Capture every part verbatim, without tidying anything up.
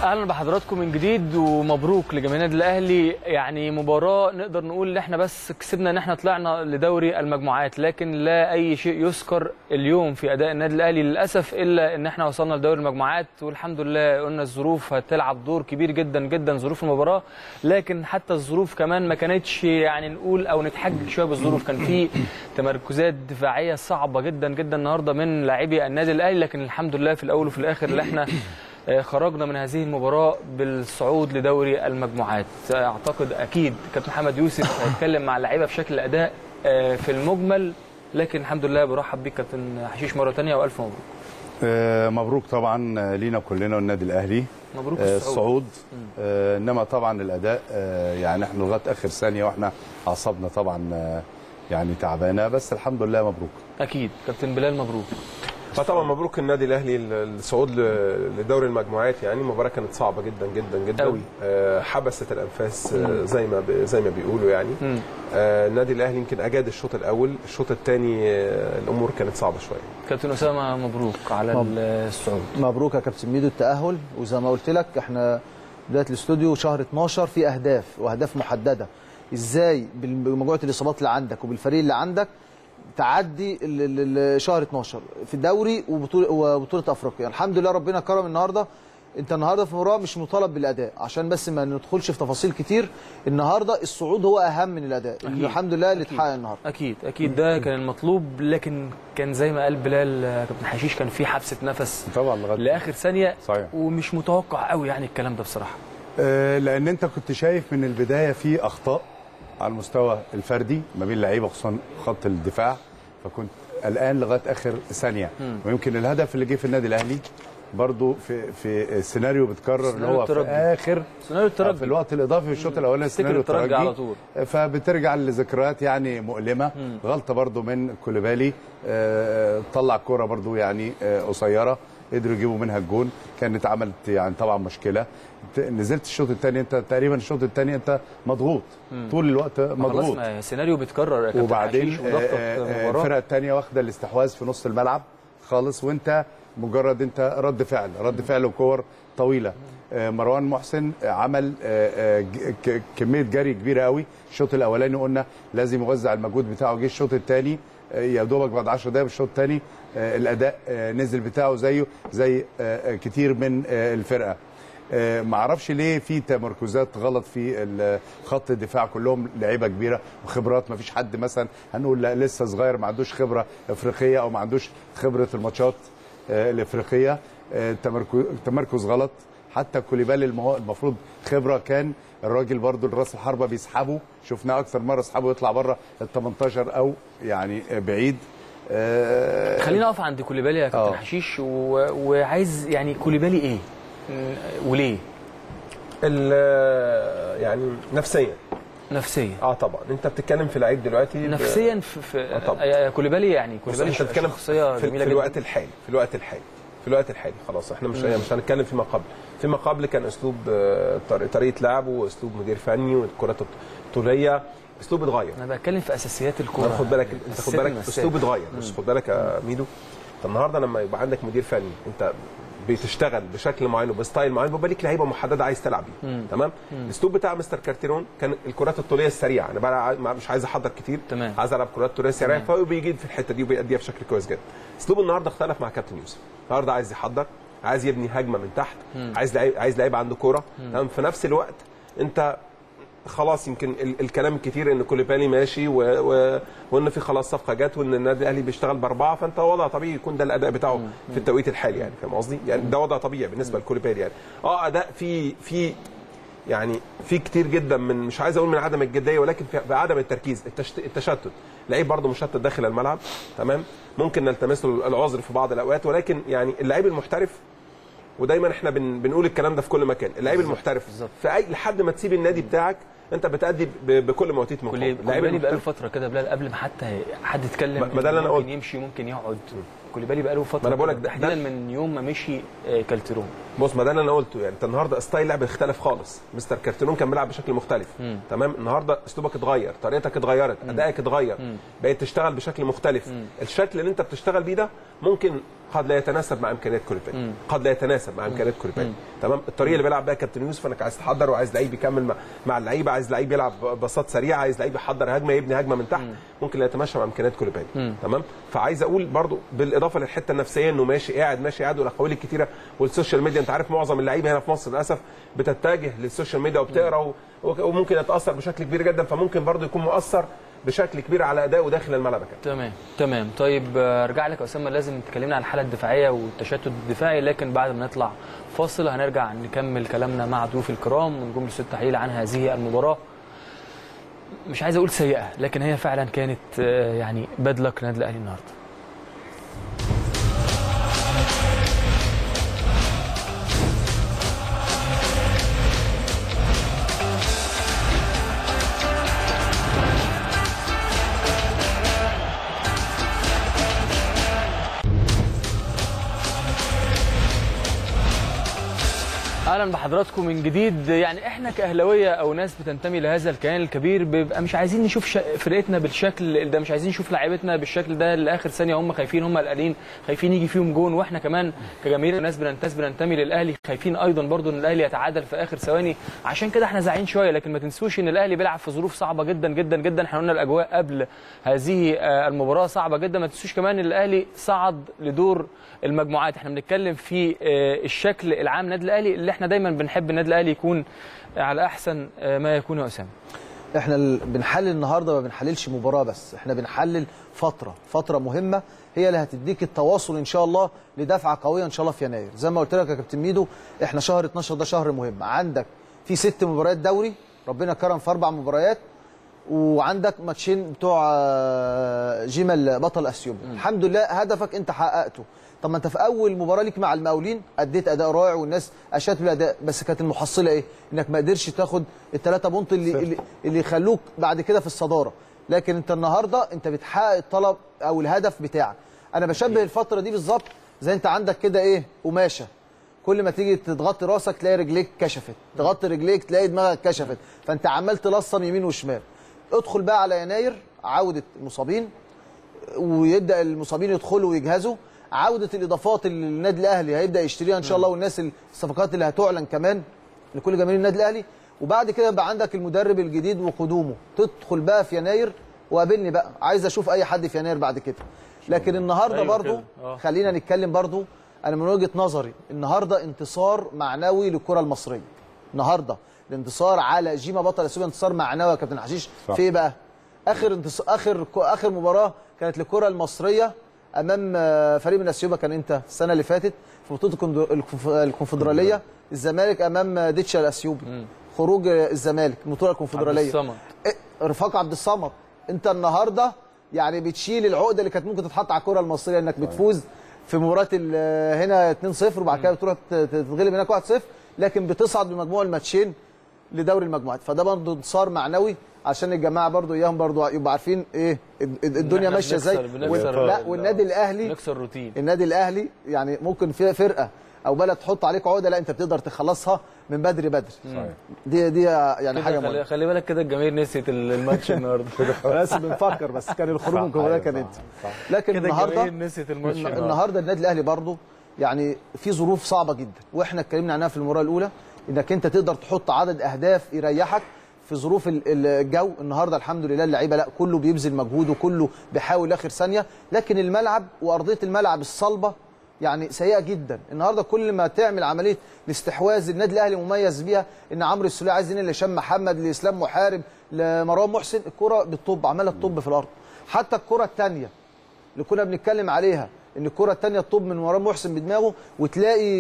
اهلا بحضراتكم من جديد ومبروك لجماهير النادي الاهلي. يعني مباراه نقدر نقول ان احنا بس كسبنا ان احنا طلعنا لدوري المجموعات، لكن لا اي شيء يذكر اليوم في اداء النادي الاهلي للاسف الا ان احنا وصلنا لدوري المجموعات. والحمد لله قلنا الظروف هتلعب دور كبير جدا جدا ظروف المباراه، لكن حتى الظروف كمان ما كانتش يعني نقول او نتحجج شويه بالظروف. كان في تمركزات دفاعيه صعبه جدا جدا النهارده من لاعبي النادي الاهلي، لكن الحمد لله في الاول وفي الاخر اللي احنا خرجنا من هذه المباراة بالصعود لدوري المجموعات. اعتقد اكيد كابتن محمد يوسف هيتكلم مع اللعيبه بشكل اداء في المجمل، لكن الحمد لله برحب بيك كابتن حشيش مره ثانيه والف مبروك. مبروك طبعا لينا كلنا والنادي الاهلي، مبروك الصعود, الصعود. انما طبعا الاداء يعني احنا لغايه اخر ثانيه واحنا اعصابنا طبعا يعني تعبانه، بس الحمد لله مبروك. اكيد كابتن بلال مبروك. طبعا مبروك النادي الاهلي الصعود لدوري المجموعات. يعني المباراه كانت صعبه جدا جدا جدا قوي. حبست الانفاس زي ما زي ما بيقولوا يعني. النادي الاهلي يمكن اجاد الشوط الاول، الشوط الثاني الامور كانت صعبه شويه. كابتن اسامه مبروك على مب... الصعود. مبروك يا كابتن ميدو التاهل، وزي ما قلت لك احنا بدايه الاستوديو شهر اتناشر في اهداف واهداف محدده. ازاي بمجموعه الاصابات اللي عندك وبالفريق اللي عندك تعدي شهر اتناشر في الدوري وبطوله افريقيا؟ الحمد لله ربنا كرم النهارده. انت النهارده في مباراه مش مطالب بالاداء، عشان بس ما ندخلش في تفاصيل كتير. النهارده الصعود هو اهم من الاداء. الحمد لله اللي اتحقق النهارده. اكيد اكيد ده كان المطلوب، لكن كان زي ما قال بلال كابتن حشيش كان في حبسه نفس طبعا لغايه لاخر ثانيه. صحيح. ومش متوقع قوي يعني الكلام ده بصراحه، أه لان انت كنت شايف من البدايه في اخطاء على المستوى الفردي ما بين اللعيبه خصوصا خط الدفاع، فكنت قلقان لغايه اخر ثانيه. ويمكن الهدف اللي جه في النادي الاهلي برضو في في سيناريو بيتكرر اللي هو في اخر سيناريو الترجي في الوقت الاضافي في الشوط الاولاني، سيناريو الترجي على طول. فبترجع لذكريات يعني مؤلمه. مم. غلطه برضو من كوليبالي، آه طلع كوره برضو يعني آه قصيره قدروا يجيبوا منها الجون، كانت عملت يعني طبعا مشكله. نزلت الشوط الثاني انت تقريبا الشوط الثاني انت مضغوط مم. طول الوقت مضغوط، خلاص سيناريو بيتكرر يا كابتن. وبعدين الفرقه الثانيه واخده الاستحواذ في نص الملعب خالص، وانت مجرد انت رد فعل رد فعل وكور طويله. مروان محسن عمل كميه جري كبيره قوي الشوط الاولاني، قلنا لازم يوزع المجهود بتاعه. جه الشوط الثاني يا دوبك بعد عشر دقائق الشوط الثاني الاداء نزل بتاعه زيه زي كتير من الفرقه. ما اعرفش ليه في تمركزات غلط في خط الدفاع، كلهم لعيبه كبيره وخبرات. ما فيش حد مثلا هنقول لا لسه صغير ما عندوش خبره افريقيه او ما عندوش خبره الماتشات الافريقيه. تمركز غلط. حتى كوليبالي المفروض خبره، كان الراجل برضو الراس الحربه بيسحبه، شفناه اكثر مره يسحبه يطلع بره ال تمنتاشر او يعني بعيد. أه خلينا اقف عند كوليبالي يا كابتن حشيش، وعايز يعني كوليبالي ايه وليه؟ يعني نفسيا نفسيا اه طبعا انت بتتكلم في لعيب دلوقتي نفسيا في, في آه كوليبالي. يعني كوليبالي انت بتتكلم شخصيه في, جميله في جدا الوقت الحالي في الوقت الحالي في الوقت الحالي خلاص احنا مش مم. مش هنتكلم فيما قبل. فيما قبل كان اسلوب طريقه لعبه واسلوب مدير فني والكرات الطوليه اسلوب اتغير. انا بتكلم في اساسيات الكوره. خد بالك انت خد بالك اسلوب اتغير. بص خد بالك يا ميدو، انت النهارده لما يبقى عندك مدير فني انت بتشتغل بشكل معين وبستايل معين، بيبقى ليك لعيبه محدده عايز تلعب بيها. تمام. الاسلوب بتاع مستر كارتيرون كان الكرات الطوليه السريعه، انا بقى مش عايز احضر كتير، تمام. عايز العب كرات طوليه سريعه، فهو بيجي في الحته دي وبيأديها بشكل كويس جدا. اسلوب النهارده اختلف مع كابتن يوسف. النهارده عايز يحضر، عايز يبني هجمه من تحت، مم. عايز لعيب عايز لعيب عنده كوره. تمام. في نفس الوقت انت خلاص يمكن الكلام الكتير ان كوليبالي ماشي و... و... وان في خلاص صفقه جت وان النادي الاهلي بيشتغل باربعه، فانت وضع طبيعي يكون ده الاداء بتاعه مم. في التوقيت الحالي. يعني فاهم قصدي؟ يعني ده وضع طبيعي بالنسبه لكوليبالي. يعني اه اداء في في يعني في كتير جدا من مش عايز اقول من عدم الجديه، ولكن في عدم التركيز، التشت... التشتت. لعيب برده مشتت داخل الملعب. تمام. ممكن نلتمس له العذر في بعض الاوقات، ولكن يعني اللعيب المحترف، ودايما احنا بن... بنقول الكلام ده في كل مكان، اللعيب المحترف في اي لحد ما تسيب النادي بتاعك انت بتادي بكل ما اوتيت من قوه. كوليبالي بقى له فتره كده بلال قبل ما حتى حد يتكلم، ما ده اللي انا قلت، ممكن يمشي ممكن يقعد. كوليبالي بقى له فتره، ما انا بقول لك تحديدا من يوم ما مشي كالترون. بص، ما ده اللي انا قلته، يعني انت النهارده ستايل لعب اختلف خالص. مستر كالترون كان بيلعب بشكل مختلف، مم. تمام. النهارده اسلوبك اتغير، طريقتك اتغيرت، ادائك اتغير، بقيت تشتغل بشكل مختلف. مم. الشكل اللي انت بتشتغل بيه ده ممكن قد لا يتناسب مع امكانيات كوليبالي، قد لا يتناسب مع امكانيات كوليبالي، تمام. الطريقه اللي بيلعب بيها كابتن يوسف انك عايز تحضر وعايز لعيب يكمل مع, مع اللعيبه، عايز لعيب يلعب باصات سريعه، عايز لعيب يحضر هجمه، يبني هجمه من تحت، مم. ممكن لا يتماشى مع امكانيات كوليبالي، تمام. فعايز اقول برضو بالاضافه للحته النفسيه انه ماشي قاعد ماشي قاعد، والاقاويل الكتيره والسوشيال ميديا. انت عارف معظم اللعيبه هنا في مصر للاسف بتتجه للسوشيال ميديا وبتقرا، وممكن يتاثر بشكل كبير جدا، فممكن برضو يكون مؤثر بشكل كبير على ادائه داخل الملعب. تمام تمام. طيب ارجع لك يا اسامه، لازم تكلمنا عن الحاله الدفاعيه والتشتت الدفاعي، لكن بعد ما نطلع فاصل هنرجع نكمل كلامنا مع ضيوف الكرام ونجوم الاستوديو التحليل عن هذه المباراه. مش عايز اقول سيئه، لكن هي فعلا كانت يعني باد لك للنادي الاهلي النهارده. اهلا بحضراتكم من جديد. يعني احنا كاهلاويه او ناس بتنتمي لهذا الكيان الكبير بيبقى مش عايزين نشوف فرقتنا بالشكل ده، مش عايزين نشوف لاعيبتنا بالشكل ده لاخر ثانيه. هم خايفين، هم قلقانين، خايفين يجي فيهم جون، واحنا كمان كجماهير ناس بننتس بننتمي للاهلي خايفين ايضا برضو ان الاهلي يتعادل في اخر ثواني، عشان كده احنا زعلانين شويه. لكن ما تنسوش ان الاهلي بيلعب في ظروف صعبه جدا جدا جدا. احنا قلنا الاجواء قبل هذه المباراه صعبه جدا. ما تنسوش كمان ان الاهلي صعد لدور المجموعات. احنا بنتكلم في الشكل العام النادي الاهلي اللي احنا دايما بنحب النادي الاهلي يكون على احسن ما يكون. يا اسامه، احنا بنحلل النهارده، ما بنحللش مباراه بس، احنا بنحلل فتره فتره مهمه هي اللي هتديك التواصل ان شاء الله لدفعه قويه ان شاء الله في يناير. زي ما قلت لك يا كابتن ميدو، احنا شهر اتناشر ده شهر مهم. عندك في ست مباريات دوري، ربنا كرم في اربع مباريات، وعندك ماتشين بتوع جيمال بطل اثيوبيا. الحمد لله هدفك انت حققته. طب ما انت في اول مباراه ليك مع المقاولين اديت اداء رائع والناس اشادت بالاداء، بس كانت المحصله ايه؟ انك ما قدرتش تاخد الثلاثه بونت اللي اللي, اللي يخلوك بعد كده في الصداره. لكن انت النهارده انت بتحقق الطلب او الهدف بتاعك. انا بشبه الفتره دي بالظبط زي انت عندك كده ايه، قماشه، كل ما تيجي تضغطي راسك تلاقي رجليك كشفت، تغطي رجليك تلاقي دماغك كشفت، فانت عمال تلصم يمين وشمال. ادخل بقى على يناير، عوده المصابين ويبدا المصابين يدخلوا ويجهزوا، عوده الاضافات اللي النادي الاهلي هيبدا يشتريها ان شاء الله، والناس الصفقات اللي هتعلن كمان لكل جماهير النادي الاهلي، وبعد كده يبقى عندك المدرب الجديد وقدومه. تدخل بقى في يناير وقابلني بقى، عايز اشوف اي حد في يناير بعد كده. لكن النهارده أيوة برضو خلينا نتكلم برضو، انا من وجهه نظري النهارده انتصار معنوي للكره المصريه. النهارده الانتصار على جيما بطل اثيوبيا انتصار معنوي يا كابتن حشيش. في ايه بقى؟ اخر انتصار اخر اخر مباراه كانت للكره المصريه امام فريق من اثيوبيا كان امتى؟ السنه اللي فاتت في بطوله الكونفدراليه، الزمالك امام ديتشا الاثيوبي، خروج الزمالك من بطوله الكونفدراليه. عبد الصمد إيه؟ رفاق عبد الصمد. انت النهارده يعني بتشيل العقده اللي كانت ممكن تتحط على الكره المصريه، انك بتفوز في مباراه هنا اتنين صفر وبعد كده بتروح تتغلب هناك واحد صفر، لكن بتصعد بمجموع الماتشين لدوري المجموعات. فده برضه انتصار معنوي عشان الجماعه برضه اياهم برضه يبقوا عارفين ايه الدنيا ماشيه ازاي. لا والنادي الاهلي نكسر روتين. النادي الاهلي يعني ممكن في فرقه او بلد تحط عليك عقده، لا انت بتقدر تخلصها من بدري بدري. دي دي يعني حاجه مهمه. خلي بالك كده الجماهير نسيت الماتش النهارده. بس بنفكر، بس كان الخروج من الجمهوريه كانت، لكن النهارده نسيت الماتش. النهارده النادي الاهلي برضه يعني في ظروف صعبه جدا، واحنا اتكلمنا عنها في المباراه الاولى، انك انت تقدر تحط عدد اهداف يريحك في ظروف الجو. النهارده الحمد لله اللعيبه لا كله بيبذل مجهود وكله بيحاول اخر ثانيه، لكن الملعب وارضيه الملعب الصلبه يعني سيئه جدا. النهارده كل ما تعمل عمليه الاستحواذ النادي الاهلي مميز بيها، ان عمرو السوليه عايز ينقل لهشام محمد، لاسلام محارب، لمروان محسن، الكره بتطب، عماله تطب في الارض. حتى الكره الثانيه اللي كنا بنتكلم عليها ان الكره الثانيه تطب من مروان محسن بدماغه، وتلاقي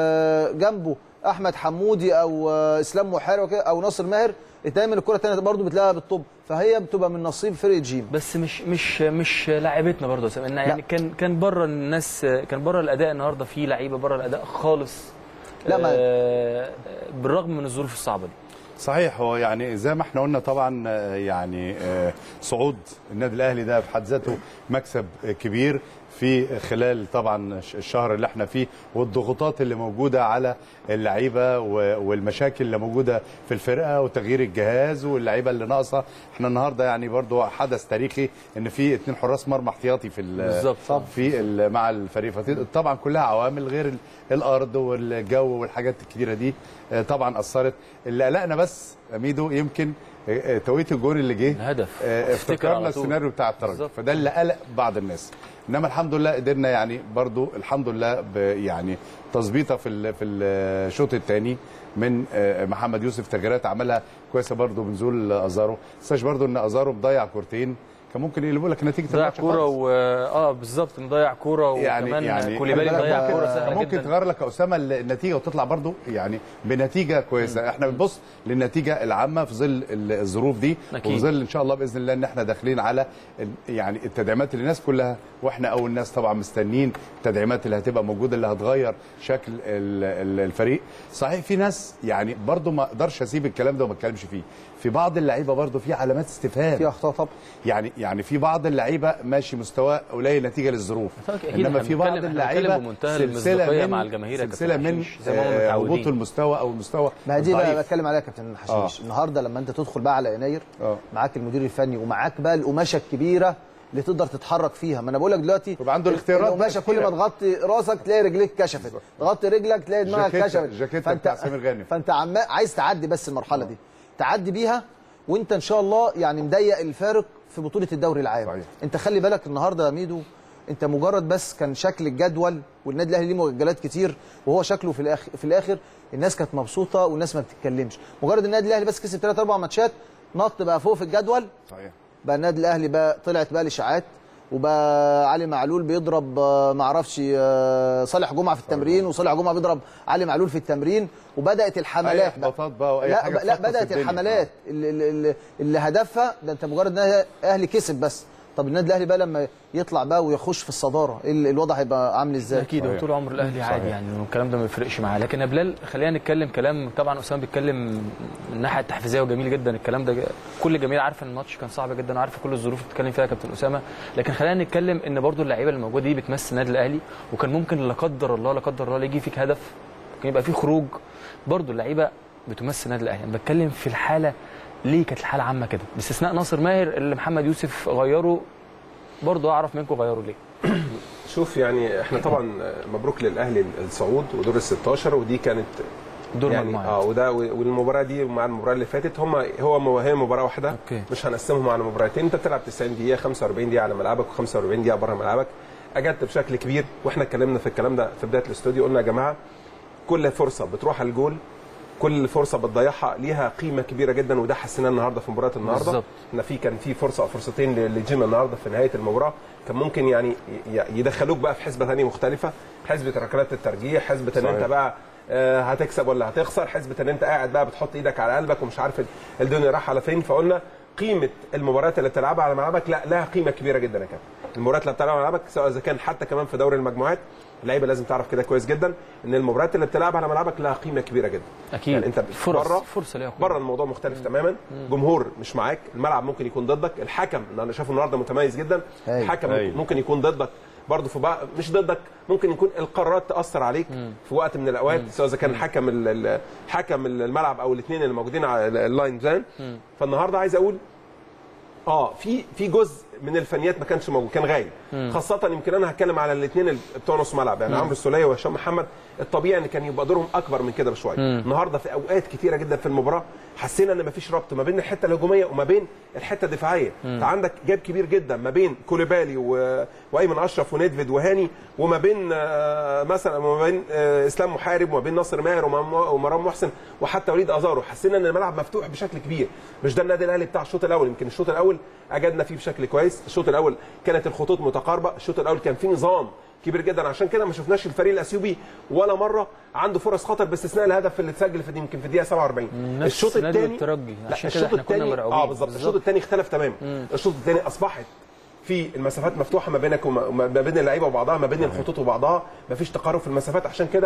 جنبه احمد حمودي او اسلام محارب او ناصر ماهر، دايما الكره الثانيه برضه بتلاقيها بالطب، فهي بتبقى من نصيب فرقه جيم. بس مش مش مش لاعيبتنا برضه يا يعني كان كان بره الناس، كان بره الاداء النهارده، في لعيبه بره الاداء خالص. لا ما آه بالرغم من الظروف الصعبه دي. صحيح. هو يعني زي ما احنا قلنا طبعا يعني صعود النادي الاهلي ده في حد ذاته مكسب كبير في خلال طبعا الشهر اللي احنا فيه، والضغوطات اللي موجوده على اللعيبه والمشاكل اللي موجوده في الفرقه وتغيير الجهاز واللعيبه اللي ناقصه. احنا النهارده يعني برضو حدث تاريخي ان في اثنين حراس مرمى احتياطي في بالظبط في مع الفريق. طبعا كلها عوامل غير الارض والجو والحاجات الكتيره دي طبعا اثرت. اللي قلقنا بس ميدو يمكن توقيت الجول اللي جه الهدف، افتكرنا السيناريو بتاع الترجي، فده اللي قلق بعض الناس. انما الحمد لله قدرنا يعني برضو الحمد لله يعني تظبيطه في في الشوط الثاني من محمد يوسف، تغييرات عملها كويسه برضو بنزول ازارو. بس برضو ان ازارو مضيع كورتين كان ممكن يقلبوا لك نتيجه الماتش. ضيع كوره و... اه بالظبط مضيع كوره، يعني وكمان يعني كوليبالي مضيع كوره سهله ممكن جدا. تغير لك اسامه النتيجه وتطلع برضو يعني بنتيجه كويسه. م. احنا بنبص للنتيجه العامه في ظل الظروف دي، وفي ظل ان شاء الله باذن الله ان احنا داخلين على يعني التدعيمات اللي الناس كلها، واحنا اول ناس طبعا مستنيين التدعيمات اللي هتبقى موجوده اللي هتغير شكل الفريق. صحيح في ناس يعني برضو ما اقدرش اسيب الكلام ده وما اتكلمش فيه، في بعض اللعيبه برضو في علامات استفهام، في اخطاء طبعا. يعني يعني في بعض اللعيبه ماشي مستوى قليل نتيجه للظروف، انما في بعض اللعيبه سلسله مع الجماهير سلسله من هبوط المستوى او المستوى. ما دي بقى بتكلم عليها يا كابتن حشيش. آه. النهارده لما انت تدخل بقى على يناير آه. معاك المدير الفني ومعاك بقى القماشه الكبيره اللي تقدر تتحرك فيها. ما انا بقول لك دلوقتي يبقى عنده الاختيارات، القماشه كل ما تغطي راسك تلاقي رجليك كشفت، تغطي رجلك تلاقي دماغك كشفت، فانت غانم. فانت عم عايز تعدي بس المرحله آه. دي تعدي بيها، وانت ان شاء الله يعني مضيق الفارق في بطوله الدوري العام. صحيح. انت خلي بالك النهارده يا ميدو، انت مجرد بس كان شكل الجدول والنادي الاهلي ليه مؤجلات كتير، وهو شكله في الاخر في الاخر الناس كانت مبسوطه والناس ما بتتكلمش. مجرد النادي الاهلي بس كسب ثلاث اربع ماتشات نط بقى فوق في الجدول. صحيح. بقى النادي الاهلي بقى طلعت بقى الاشاعات، وبقى علي معلول بيضرب ما اعرفش صالح جمعه في التمرين، وصالح جمعه بيضرب علي معلول في التمرين، وبدات الحملات بقى, بقى وأي لا حاجة لا بدات الحملات اللي, اللي, اللي هدفها ده انت مجرد ان الاهلي كسب بس. طب النادي الاهلي بقى لما يطلع بقى ويخش في الصداره الوضع هيبقى عامل ازاي؟ اكيد هو طول عمر الاهلي عادي يعني الكلام ده ما يفرقش معاه. لكن يا بلال خلينا نتكلم كلام، طبعا اسامه بيتكلم من الناحيه التحفيزيه وجميل جدا الكلام ده، كل الجماهير عارفه ان الماتش كان صعب جدا وعارفه كل الظروف اللي بتتكلم فيها يا كابتن اسامه. لكن خلينا نتكلم ان برضو اللعيبه اللي موجوده دي بتمثل النادي الاهلي، وكان ممكن لا قدر الله لا قدر الله يجي فيك هدف، ممكن يبقى في خروج، برضو اللعيبه بتمثل النادي الاهلي. انا بتكلم في الحاله ليه كانت الحاله عامه كده، باستثناء ناصر ماهر اللي محمد يوسف غيره، برضه اعرف منكم غيروا ليه. شوف يعني احنا طبعا مبروك للاهلي الصعود ودور ال ستاشر، ودي كانت دور يعني مجموعات اه وده والمباراه دي مع المباراه اللي فاتت هم هو هي مباراه واحده. أوكي. مش هنقسمهم على مباراتين. انت بتلعب تسعين دقيقه، خمسة وأربعين دقيقه على ملعبك و45 دقيقه بره ملعبك. اجدت بشكل كبير، واحنا اتكلمنا في الكلام ده في بدايه الاستوديو، قلنا يا جماعه كل فرصه بتروح على الجول، كل فرصه بتضيعها ليها قيمه كبيره جدا، وده حسيناه النهارده في مباراه النهارده. ان في كان في فرصه او فرصتين لجيم النهارده في نهايه المباراه كان ممكن يعني يدخلوك بقى في حسبه ثانيه مختلفه، حسبه ركلات الترجيح، حسبه ان انت بقى هتكسب ولا هتخسر، حسبه ان انت قاعد بقى بتحط ايدك على قلبك ومش عارف الدنيا رايحه على فين. فقلنا قيمه المباريات اللي بتلعبها على ملعبك لا لها قيمه كبيره جدا يا كابتن. المباريات اللي بتلعبها على ملعبك سواء اذا كان حتى كمان في دوري المجموعات، اللعيبه لازم تعرف كده كويس جدا ان المباريات اللي بتلعبها على ملعبك لها قيمه كبيره جدا. اكيد يعني انت فرص بره فرصه ليها بره الموضوع مختلف. مم. تماما. مم. جمهور مش معاك، الملعب ممكن يكون ضدك، الحكم اللي انا شايفه النهارده متميز جدا، هي. الحكم هي. ممكن يكون ضدك برضه في بقى مش ضدك، ممكن يكون القرارات تاثر عليك. مم. في وقت من الاوقات سواء اذا كان حكم حكم الملعب او الاثنين اللي موجودين على اللاين زان. فالنهارده عايز اقول اه في في جزء من الفنيات ما كانش موجود، كان غايب. خاصه يمكن انا هتكلم على الاثنين بتوع نص ملعب يعني عمرو السوليه وهشام محمد، الطبيعي ان كان يبقى دورهم اكبر من كده بشويه. النهارده في اوقات كتيره جدا في المباراه حسينا ان مفيش ربط ما بين الحته الهجوميه وما بين الحته الدفاعيه. انت عندك جاب كبير جدا ما بين كوليبالي و... وايمن اشرف ونيدفيد وهاني، وما بين آه مثلا وما بين آه اسلام محارب، وما بين ناصر ماهر ومروان محسن وحتى وليد ازارو. حسينا ان الملعب مفتوح بشكل كبير. مش ده النادي الاهلي بتاع الشوط الاول. يمكن الشوط الاول اجدنا فيه بشكل كويس، الشوط الاول كانت الخطوط متقاربه، الشوط الاول كان فيه نظام كبير جدا، عشان كده ما شفناش الفريق الاثيوبي ولا مره عنده فرص خطر باستثناء الهدف اللي اتسجل في يمكن في الدقيقه سبعة وأربعين. الشوط الثاني عشان كده احنا كنا مرعوبين. اه بالظبط. الشوط الثاني اختلف تماما. الشوط الثاني اصبحت في المسافات مفتوحه ما بينك وما بين اللعيبه وبعضها، ما بين الخطوط وبعضها، ما فيش تقارب في المسافات. عشان كده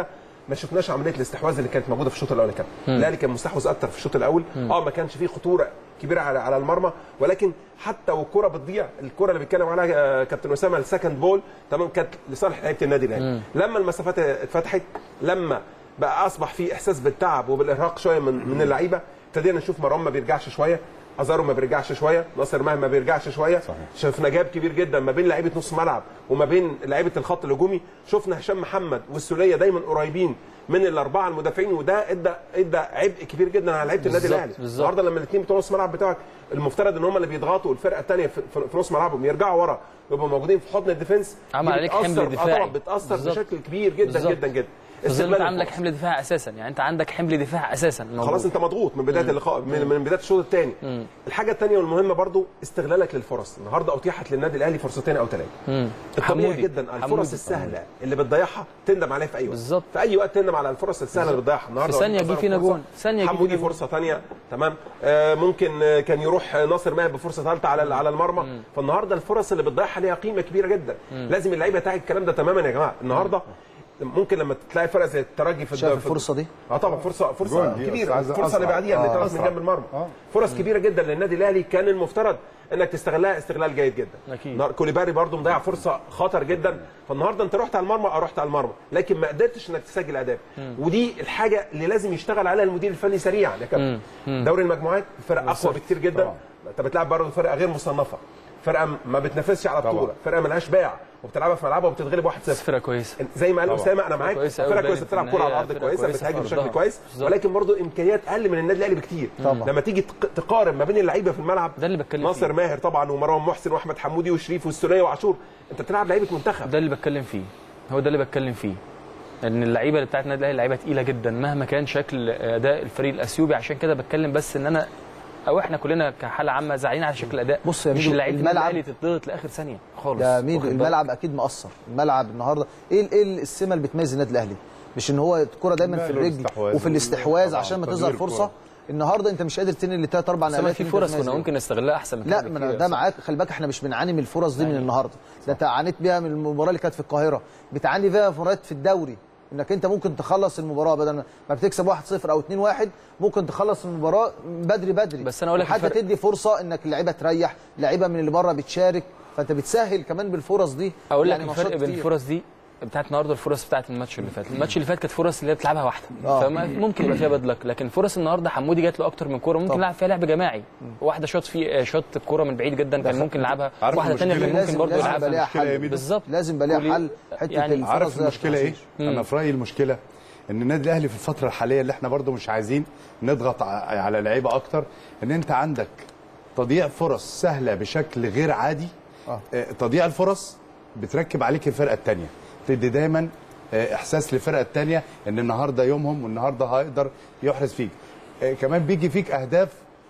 ما شفناش عمليه الاستحواذ اللي كانت موجوده في الشوط الاولاني. كان الاهلي كان مستحوذ اكتر في الشوط الاول، اه ما كانش فيه خطوره كبيره على على المرمى، ولكن حتى والكره بتضيع، الكره اللي بيتكلم عليها كابتن اسامه السكند بول تمام كانت لصالح لعيبه النادي الاهلي. لما المسافات اتفتحت، لما بقى اصبح في احساس بالتعب وبالارهاق شويه من من اللعيبه، ابتدينا نشوف مروان ما بيرجعش شويه، ازارو ما بيرجعش شويه، ناصر ماهر ما بيرجعش شويه، شفنا جاب كبير جدا ما بين لعيبه نص ملعب وما بين لعيبه الخط الهجومي، شفنا هشام محمد والسوليه دايما قريبين من الاربعه المدافعين، وده ادى ادى عبء كبير جدا على لعيبه النادي الاهلي. النهارده لما الاثنين بتوع نص الملعب بتاعك المفترض ان هم اللي بيضغطوا الفرقه الثانيه في, في نص ملعبهم يرجعوا ورا ويبقوا موجودين في حضن الديفنس، عمل عليك حمل دفاعي. طبعا بتاثر بالزبط. بشكل كبير جدا بالزبط. جدا جدا. انت عندك حمل دفاع اساسا، يعني انت عندك حمل دفاع اساسا موجود. خلاص انت مضغوط من بدايه اللقاء، من, من بدايه الشوط الثاني. الحاجه الثانيه والمهمه برضو استغلالك للفرص. النهارده اتيحت للنادي الاهلي فرصتين او ثلاثه. الطبيعي جدا الفرص السهله اللي بتضيعها تندم عليها في اي وقت. بالزبط. في اي وقت تندم على الفرص السهله اللي بتضيعها. النهارده في ثانيه يجي فينا جون، ثانيه يجي حمودي فرصه ثانيه تمام، آه ممكن آه كان يروح ناصر ماهر بفرصه ثالثه على على المرمى. مم. فالنهارده الفرص اللي بتضيعها ليها قيمه كبيره جدا. مم. لازم اللعيبه تعي الكلام ده تماما يا جماعه. النهارده ممكن لما تلاقي فرقه زي الترجي في شايف الفرصه دي؟ اه طبعا فرصه فرصه كبيره، الفرصه اللي بعديها اللي طلعت من جنب المرمى. آه. فرص كبيره جدا للنادي الاهلي، كان المفترض انك تستغلها استغلال جيد جدا. اكيد كوليبالي برده مضيع فرصه خطر جدا. فالنهارده انت رحت على المرمى او رحت على المرمى، لكن ما قدرتش انك تسجل اهداف، ودي الحاجه اللي لازم يشتغل عليها المدير الفني سريعا يا كابتن. دوري المجموعات فرق اقوى بكتير جدا. انت بتلعب برضه فرقه غير مصنفه، فرقه ما بتنافسش على بطوله، فرقه مالهاش باع وبتلعبها في ملعبها وبتتغلب واحد صفر. فرقه كويسه زي ما قال اسامه، انا معاك، فرقه كويسه بتلعب كوره على الارض كويسه، بتهاجم بشكل كويس، ولكن برضه امكانيات اقل من النادي الاهلي بكتير. طبعا. لما تيجي تقارن ما بين اللعيبه في الملعب، ده اللي بتكلم ناصر فيه. ماهر طبعا ومروان محسن واحمد حمودي وشريف والسوليه وعاشور، انت بتلعب لعيبه منتخب. ده اللي بتكلم فيه، هو ده اللي بتكلم فيه، ان اللعيبه اللي بتاعت النادي الاهلي لعيبه ثقيله جدا مهما كان شكل اداء الفريق الاثيوبي. عشان كده بتكلم بس ان انا او احنا كلنا كحاله عامه زعلانين على شكل الاداء. بص يا مش اللعيبه الملعب اللي تتضغط لاخر ثانيه خالص. يا ميدو الملعب اكيد مقصر. الملعب النهارده ايه ايه السمه اللي بتميز النادي الاهلي؟ مش ان هو الكره دايما في الرجل وفي الاستحواذ عشان ما تظهر فرصه. النهارده انت مش قادر تنقل لثلاث اربع نقلات. في فرص كنا ممكن نستغلها احسن من كده. لا ما ده معاك، خلي بالك احنا مش بنعاني من الفرص دي من النهارده، ده انت عانيت بيها من المباراه اللي كانت في القاهره، بتعاني فيها في مباريات في الدوري، انك انت ممكن تخلص المباراه بدل ما بتكسب واحد صفر او اتنين واحد، ممكن تخلص المباراه بدري بدري. بس انا اقول لك حتى تدي فرصه انك اللعيبه تريح، لعيبه من اللي بره بتشارك، فانت بتسهل كمان بالفرص دي. اقول لك يعني الفرق بين الفرص دي بتاعت النهارده الفرص بتاعت الماتش اللي فات. الماتش اللي فات كانت فرص اللي هي بتلعبها واحده، آه. فممكن يبقى فيها بدلك، لكن فرص النهارده حمودي جات له اكتر من كوره، ممكن يلعب فيها لعب جماعي. واحده شوط في شوط الكوره من بعيد جدا كان ممكن يلعبها، واحده ثانيه كان ممكن برضه يلعبها. بالظبط لازم يبقى ليها حل. حته يعني الفرص المشكله ايه؟ انا في رايي المشكله ان النادي الاهلي في الفتره الحاليه اللي احنا برضه مش عايزين نضغط على لعيبه اكتر، ان انت عندك تضييع فرص سهله بشكل غير عادي. آه. تضييع الفرص بتركب عليك الفرقه الثانيه، تدي دايما احساس للفرقه الثانيه ان النهارده يومهم والنهارده هيقدر يحرز فيك. كمان بيجي فيك اهداف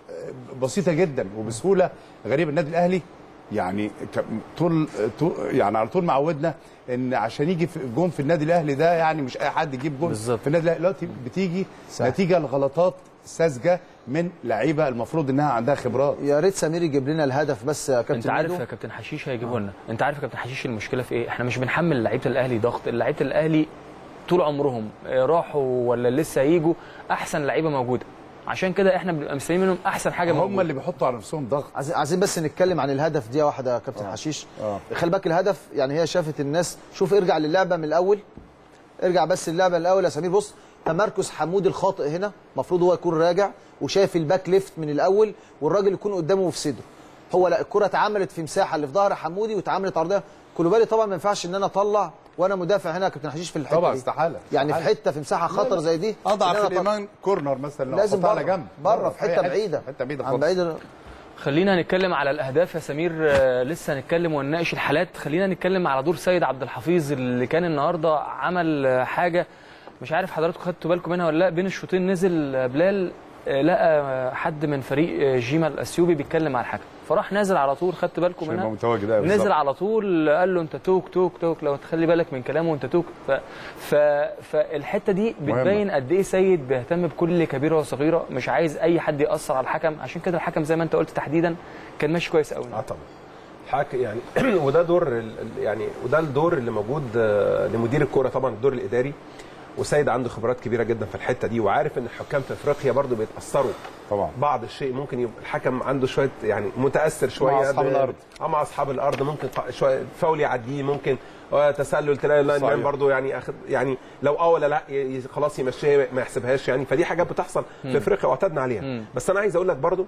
بسيطه جدا وبسهوله غريبه. النادي الاهلي يعني طول يعني على طول معودنا ان عشان يجي في جون في النادي الاهلي ده يعني مش اي حد يجيب جون في النادي الاهلي، دلوقتي بتيجي صح. نتيجه لغلطات ساذجه من لعيبه المفروض انها عندها خبرات. يا ريت سمير يجيب لنا الهدف بس يا كابتن. انت عارف يا كابتن حشيش هيجيبوا لنا. آه. انت عارف يا كابتن حشيش المشكله في ايه؟ احنا مش بنحمل لعيبه الاهلي ضغط، لعيبه الاهلي طول عمرهم راحوا ولا لسه هيجوا احسن لعيبه موجوده، عشان كده احنا بنبقى مستنيين منهم احسن حاجه موجوده. هم اللي بيحطوا على نفسهم ضغط. عايزين بس نتكلم عن الهدف دي واحده يا كابتن آه. حشيش. آه. خلي بالك الهدف يعني هي شافت الناس، شوف ارجع للعبه من الاول، ارجع بس اللعبه الاول يا سمير. بص تمركز حمودي الخاطئ هنا، المفروض هو يكون راجع وشايف الباك ليفت من الاول والراجل يكون قدامه في صدره. هو لا، الكره اتعملت في مساحه اللي في ظهر حمودي واتعملت عرضيه. كولوبالي طبعا ما ينفعش ان انا اطلع وانا مدافع هنا يا كابتن حشيش في الحته طبعا استحاله يعني في حته في مساحه خطر زي دي اضعف الايمان كورنر مثلا لازم على جنب بره في حته بعيده حته بعيده خالص بعيده. خلينا نتكلم على الاهداف يا سمير، لسه هنتكلم ونناقش الحالات. خلينا نتكلم على دور سيد عبد الحفيظ اللي كان النهارده عمل حاجه مش عارف حضراتكم خدتوا بالكم منها ولا لا. بين الشوطين نزل بلال لقى حد من فريق جيما الاثيوبي بيتكلم مع الحكم، فراح نازل على طول. خدت بالكم منها؟ نزل على طول قال له انت توك توك توك، لو تخلي بالك من كلامه انت توك. ف... ف... فالحته دي بتبين قد ايه سيد بيهتم بكل كبيره وصغيره، مش عايز اي حد ياثر على الحكم. عشان كده الحكم زي ما انت قلت تحديدا كان ماشي كويس قوي. اه طبعا حكم يعني وده دور يعني وده الدور اللي موجود لمدير الكوره طبعا، الدور الاداري. وسيد عنده خبرات كبيره جدا في الحته دي، وعارف ان الحكام في افريقيا برضو بيتاثروا طبعا بعض الشيء، ممكن يبقى الحكم عنده شويه يعني متاثر شويه مع اصحاب الارض اه مع اصحاب الارض، ممكن شويه فاول يعديه، ممكن تسلل تلاقي اللاين مان برضو يعني أخد يعني لو اه ولا لا خلاص يمشيها ما يحسبهاش يعني. فدي حاجات بتحصل في افريقيا واعتدنا عليها. مم. بس انا عايز اقول لك برضو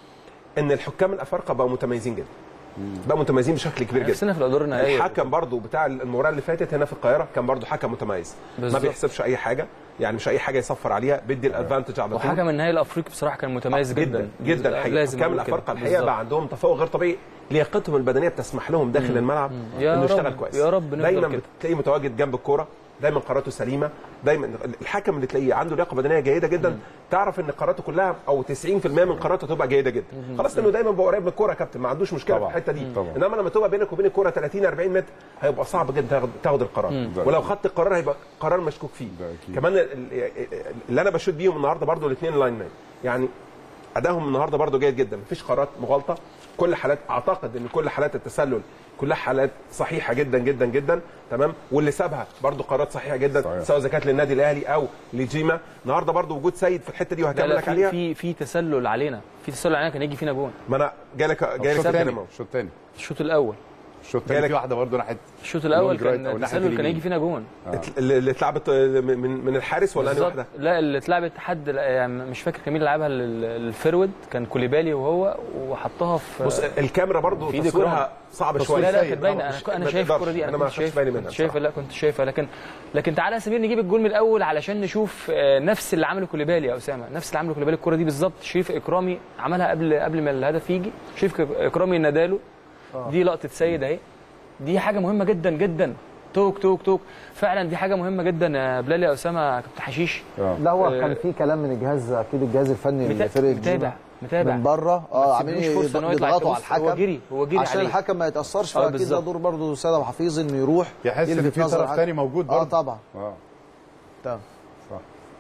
ان الحكام الافارقه بقوا متميزين جدا، بقى متميزين بشكل كبير جدا. في الادوار النهائيه الحكم برضو بتاع المباراه اللي فاتت هنا في القاهره كان برضو حكم متميز، بالزبط. ما بيحسبش اي حاجه، يعني مش اي حاجه يصفر عليها، بيدي الادفانتج على طول. وحكم النهائي الافريقي بصراحه كان متميز آه جدا جدا, جدا الحقيقه. حكام الافارقه الحقيقه بقى عندهم تفوق غير طبيعي، لياقتهم البدنيه بتسمح لهم داخل مم. الملعب انه يشتغل كويس. يا رب دايما بتلاقيه متواجد جنب الكوره، دايما قراراته سليمه، دايما الحكم اللي تلاقيه عنده لياقه بدنيه جيده جدا مم. تعرف ان قراراته كلها او تسعين في المية من قراراته تبقى جيده جدا. مم. خلاص لانه دايما بيبقى قريب من الكوره يا كابتن، ما عندوش مشكله طبعا. في الحته دي طبعا. انما لما تبقى بينك وبين الكوره ثلاثين أربعين متر هيبقى صعب جدا تاخد, تاخد القرار. مم. ولو خدت القرار هيبقى قرار مشكوك فيه. كمان اللي انا بشوف بيهم النهارده برضو الاثنين لاين مان، يعني ادائهم النهارده برضو جيد جدا، مفيش قرارات مغالطه، كل حالات اعتقد ان كل حالات التسلل كلها حالات صحيحه جدا جدا جدا تمام، واللي سابها برضو قرارات صحيحه جدا صحيح. سواء اذا كانت للنادي الاهلي او لجيما. النهارده برضو وجود سيد في الحته دي وهكمل لك عليها. في في تسلل علينا، في تسلل علينا كان يجي فينا جون. ما انا جالك جالك الشوط الثاني الشوط الاول الشوط الثاني في واحده برضه ناحيه الشوط الاول كان تسلل كان يجي فينا جون. آه. اللي اتلعبت من من الحارس ولا انهي واحده؟ لا اللي اتلعبت حد يعني مش فاكر كمين لعبها الفيرود، كان كوليبالي وهو وحطها في بص الكاميرا برضه تصويرها صعب شويه. لا لا كانت باينه، انا انا شايف الكوره دي، انا ما شايف بالي منها شايفها. لا كنت شايفها، لكن لكن تعالى يا سمير نجيب الجول من الاول علشان نشوف نفس اللي عمله كوليبالي يا اسامه، نفس اللي عمله كوليبالي الكوره دي بالظبط. شريف اكرامي عملها قبل قبل ما الهدف يجي، شريف اكرامي ناداله. دي لقطه سيد اهي، دي حاجه مهمه جدا جدا. توك توك توك فعلا دي حاجه مهمه جدا يا بلال يا اسامه كابتن حشيش. لا هو آه كان في كلام من الجهاز، اكيد الجهاز الفني لفرقه متابع متابع من بره اه عاملين يضغطوا على الحكم. هو جري هو جري عشان عليه الحكم ما يتاثرش، فاكيد ده دور برضه سيد ابو حفيظ انه يروح يحس ان في طرف ثاني موجود برضه. اه طبعا اه تمام صح.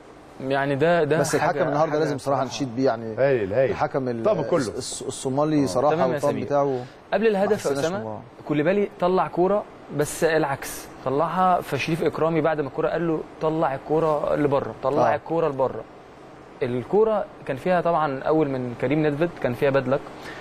يعني ده ده بس الحكم النهارده لازم صراحه نشيد بيه، يعني هايل هايل الحكم كله الصومالي صراحه والطب بتاعه قبل الهدف يا اسامه كوليبالي طلع كوره بس العكس، طلعها فشريف اكرامي بعد ما الكوره قال له طلع الكوره لبره، طلع آه. الكوره لبره. الكوره كان فيها طبعا اول من كريم ندفد كان فيها بدلك.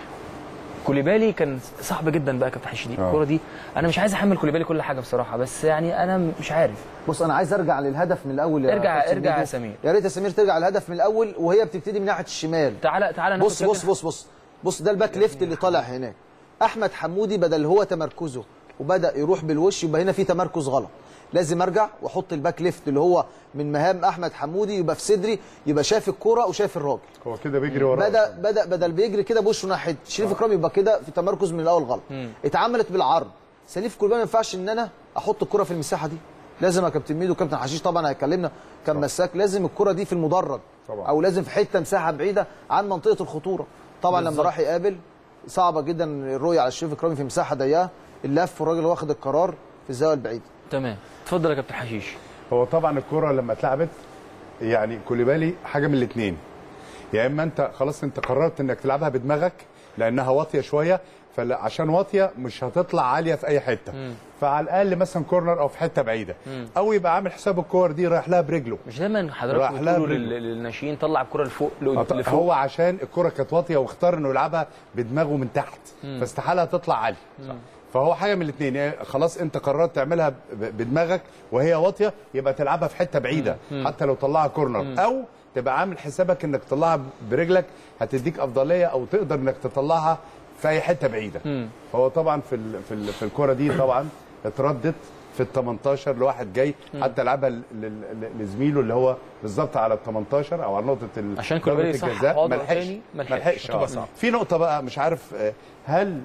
كوليبالي كان صعب جدا بقى كابتن حشيش. دي الكوره دي انا مش عايز احمل كوليبالي كل حاجه بصراحه، بس يعني انا مش عارف. بص انا عايز ارجع للهدف من الاول. ارجع ارجع يا سمير، يا ريت يا سمير ترجع للهدف من الاول وهي بتبتدي من ناحيه الشمال. تعالى تعالى بص بص بص بص بص ده الباك ليفت اللي طالع هناك. احمد حمودي بدل هو تمركزه وبدا يروح بالوش، يبقى هنا في تمركز غلط. لازم ارجع واحط الباك ليفت اللي هو من مهام احمد حمودي يبقى في صدري، يبقى شايف الكوره وشايف الراجل. هو كده بيجري وراه، بدا بدا بدل بيجري كده بوشه ناحيه شريف اكرام، يبقى كده في تمركز من الاول غلط. مم. اتعملت بالعرض. سليف كوليبالي ما ينفعش ان انا احط الكوره في المساحه دي، لازم يا كابتن ميدو وكابتن حشيش طبعا هيكلمنا كان مساك، لازم الكوره دي في المدرج طبعا. او لازم في حته مساحه بعيده عن منطقه الخطوره. طبعا بالزبط. لما راح يقابل صعبه جدا الرؤيه على شريف اكرامي في مساحه ضيقه، اللف والراجل واخد القرار في الزاويه البعيده. تمام اتفضل يا كابتن حشيش. هو طبعا الكره لما اتلعبت يعني كوليبالي حاجه من الاثنين، يا اما انت خلاص انت قررت انك تلعبها بدماغك لانها واطيه شويه، فعشان واطيه مش هتطلع عاليه في اي حته، مم. فعلى الاقل مثلا كورنر او في حته بعيده، مم. او يبقى عامل حساب الكور دي رايح لها برجله. مش دايما حضرتك بتقولوا للناشئين طلع الكره لفوق لفوق؟ هو عشان الكره كانت واطيه واختار انه يلعبها بدماغه من تحت، مم. فاستحاله تطلع عاليه. فهو حاجه من الاثنين، يعني خلاص انت قررت تعملها بدماغك وهي واطيه يبقى تلعبها في حته بعيده مم. حتى لو طلعها كورنر، مم. او تبقى عامل حسابك انك تطلعها برجلك هتديك افضليه او تقدر انك تطلعها في اي حته بعيده. مم. فهو طبعا في ال في ال في الكوره دي طبعا اتردت في ال تمنتاشر لواحد جاي، مم. حتى لعبها لزميله اللي هو بالظبط على ال تمنتاشر او على نقطه عشان كوليبالي صح ما لحقش ما لحقش. في نقطه بقى مش عارف هل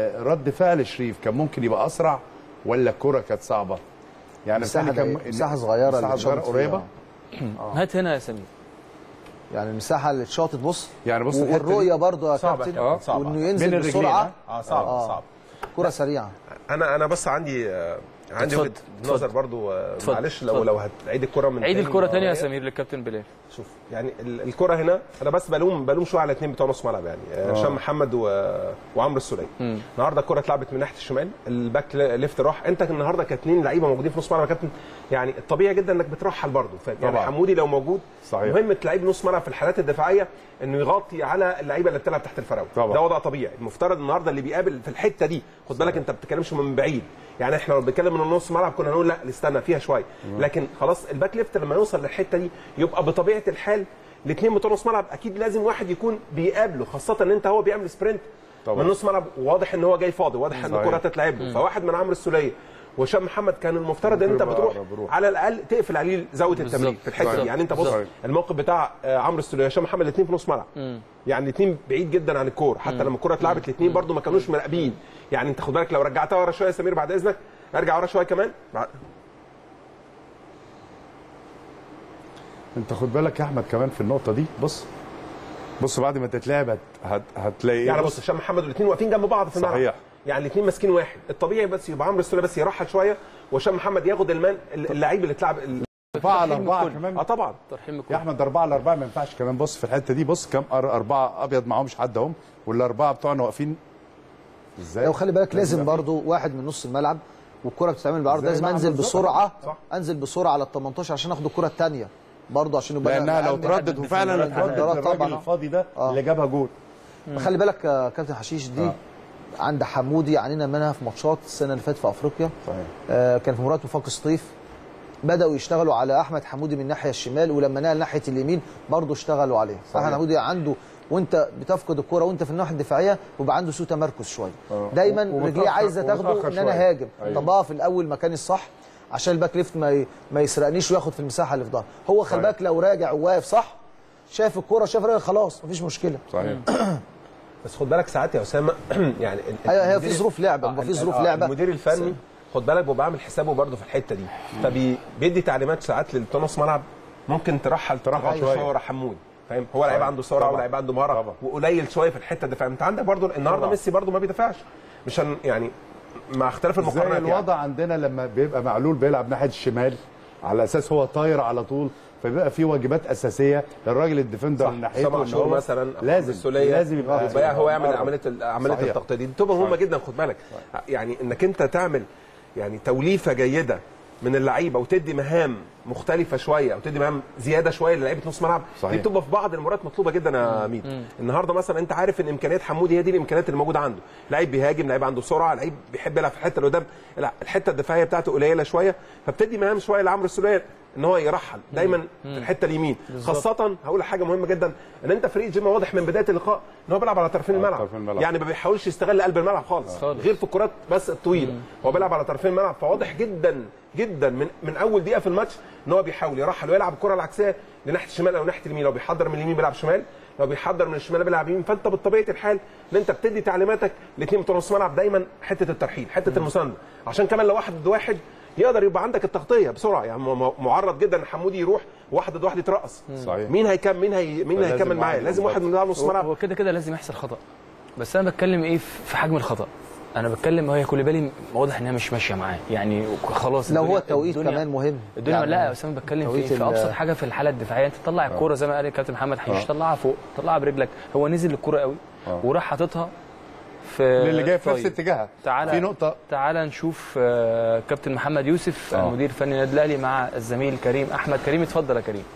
رد فعل شريف كان ممكن يبقى اسرع ولا الكوره كانت صعبه؟ يعني مساحه كان مساحه صغيره مساحه صغيره قريبه. هات هنا يا سمير، يعني المساحه اللي اتشاطت بص يعني بص والرؤيه برضه يا كابتن وانه ينزل بسرعه اه صعب اه صعب كره سريعه. انا انا بس عندي عندي وجهه نظر برضو معلش لو لو هتعيد الكره من عيد الكره ثانيه يا سمير للكابتن بلال. شوف يعني الكره هنا انا بس بلوم بلوم شويه على اثنين بتوع نص ملعب يعني هشام محمد و... وعمرو السوليه. النهارده الكره اتلعبت من ناحيه الشمال، الباك ليفت راح، انت النهارده كاثنين لعيبه موجودين في نص ملعب يا كابتن، يعني الطبيعي جدا انك بترحل برضو، يعني حمودي لو موجود صحيح. مهمه لعيب نص ملعب في الحالات الدفاعيه انه يغطي على اللعيبه اللي بتلعب تحت الفراوده، ده وضع طبيعي. المفترض النهارده اللي بيقابل في الحته دي، خد بالك انت ما بتتكلمش من بعيد، يعني احنا لو بنتكلم من النص ملعب كنا نقول لا استنى فيها شويه، لكن خلاص الباك ليفت لما يوصل للحته دي يبقى بطبيعه الحال الاثنين بتوع نص ملعب اكيد لازم واحد يكون بيقابله، خاصه ان انت هو بيعمل سبرنت طبعا. من نص ملعب واضح ان هو جاي فاضي، واضح ان الكره تتلعب له، فواحد من عمرو السوليه وهشام محمد كان المفترض ان انت بتروح على الاقل تقفل عليه زاويه التمرير في الحته دي. يعني انت بص الموقف بتاع عمرو السوليه وهشام محمد الاثنين في نص ملعب، يعني الاثنين بعيد جدا عن الكوره، حتى لما الكوره اتلعبت الاثنين برده ما كانوش مراقبين، يعني انت خد بالك لو رجعتها ورا شويه يا سمير بعد اذنك، ارجع ورا شويه كمان. انت خد بالك يا احمد كمان في النقطه دي، بص بص بعد ما تتلعب هت... هتلاقي يعني بص هشام محمد والاثنين واقفين جنب بعض في الملعب صحيح، يعني الاثنين ماسكين واحد، الطبيعي بس يبقى عمرو السوليه بس يرحل شويه وهشام محمد ياخد المان اللعيب اللي اتلعب أربعة على أربعة كمان. اه طبعا يا احمد أربعة على أربعة ما ينفعش كمان. بص في الحته دي بص كام أربعة أبيض معهمش حد اهم، والأربعة بتوعنا واقفين ازاي؟ لو خلي بالك لازم برضو واحد من نص الملعب والكره بتتعمل بعرض، لازم انزل بسرعه صح. انزل بسرعه على ال تمنتاشر عشان اخد الكره الثانيه برضه، عشان يبقى لانها لو تردد وفعلا الراجل الفاضي ده آه. اللي جابها جول. خلي بالك يا كابتن حشيش دي آه. عند حمودي عانينا منها في ماتشات السنه اللي فاتت في افريقيا صحيح. آه كان في مباراه وفاق سطيف بداوا يشتغلوا على احمد حمودي من الناحيه الشمال، ولما نقل ناحيه اليمين برضه اشتغلوا عليه. احمد حمودي عنده وانت بتفقد الكره وانت في الناحيه الدفاعيه ويبقى عنده سوء تمركز شويه آه. دايما رجليه عايزه تاخده ان انا هاجم أيوه. طب اقف الاول مكان الصح عشان الباك ليفت ما ما يسرقنيش وياخد في المساحه اللي في ظهره. هو خلي بالك لو راجع وواقف صح شايف الكوره شايف راجع خلاص مفيش مشكله صحيح. بس خد بالك ساعات يا اسامه يعني ايوه هي في ظروف لعبه بيبقى في ظروف لعبه، المدير الفني خد بالك بيبقى عامل حسابه برده في الحته دي، فبيدي تعليمات ساعات لبتوع نص ملعب ممكن ترحل ترحل شويه ورا حمودي، فاهم؟ هو لعيب عنده سرعه ولاعيب عنده مهاره وقليل شويه في الحته الدفاعيه. انت عندك برده النهارده ميسي برده ما بيدافعش، مش هن يعني مع اختلاف المقارنات. زي الوضع يعني عندنا لما بيبقى معلول بيلعب ناحيه الشمال على اساس هو طاير على طول، فبيبقى في واجبات اساسيه للراجل الديفندر من ناحيته ان هو مثلا لازم لازم يبقى هو يعمل عمليه عمليه التغطيه دي، بتبقى مهمه جدا. خد بالك يعني انك انت تعمل يعني توليفه جيده من اللعيبه وتدي مهام مختلفه شويه او تدي مهام زياده شويه للعيبه نص ملعب، دي بتبقى في بعض المباريات مطلوبه جدا يا ميدو. النهارده مثلا انت عارف ان امكانيات حمودي هي دي الامكانيات اللي موجوده عنده، لعيب بيهاجم، لعيب عنده سرعه، لعيب بيحب يلعب في الحته اللي قدام، لا الحته الدفاعيه بتاعته قليله شويه، فبتدي مهام شويه لعمرو السوليه ان هو يرحل دايما في الحته اليمين. خاصه هقول حاجه مهمه جدا، ان انت فريق جيم واضح من بدايه اللقاء ان هو بيلعب على طرفين الملعب، يعني ما بيحاولش يستغل قلب الملعب خالص غير في الكرات بس الطويله، هو بيلعب على طرفين الملعب، فواضح جدا جدا من من اول دقيقه في الماتش ان هو بيحاول يرحل ويلعب الكره العكسيه لناحيه الشمال او ناحيه اليمين، لو بيحضر من اليمين بيلعب شمال، لو بيحضر من الشمال بيلعب يمين. فانت بطبيعه الحال ان انت بتدي تعليماتك لاثنين بتوع نص ملعب دايما حته الترحيل، حته المسانده، عشان كمان لو واحد ضد واحد يقدر يبقى عندك التغطيه بسرعه، يعني معرض جدا ان حمودي يروح واحد ضد واحد يترقص، صحيح. مين هيكمل مين هي مين هيكمل معاه؟ لازم واحد من نص ملعب. هو كده كده لازم يحصل خطا، بس انا بتكلم ايه في حجم الخطا، انا بتكلم هي كوليبالي واضح انها مش ماشيه معاه، يعني خلاص لو هو التوقيت كمان مهم الدنيا يعني لا بس انا بتكلم في, في ابسط حاجه في الحاله الدفاعيه، انت تطلع الكوره زي ما قال الكابتن محمد حشيش، طلعها فوق، طلعها برجلك، هو نزل الكوره قوي أوه. وراح حاططها في اللي جاي في نفس اتجاهها. في نقطه تعالى نشوف كابتن محمد يوسف أوه. المدير الفني للنادي الاهلي مع الزميل كريم احمد. كريم اتفضل يا كريم.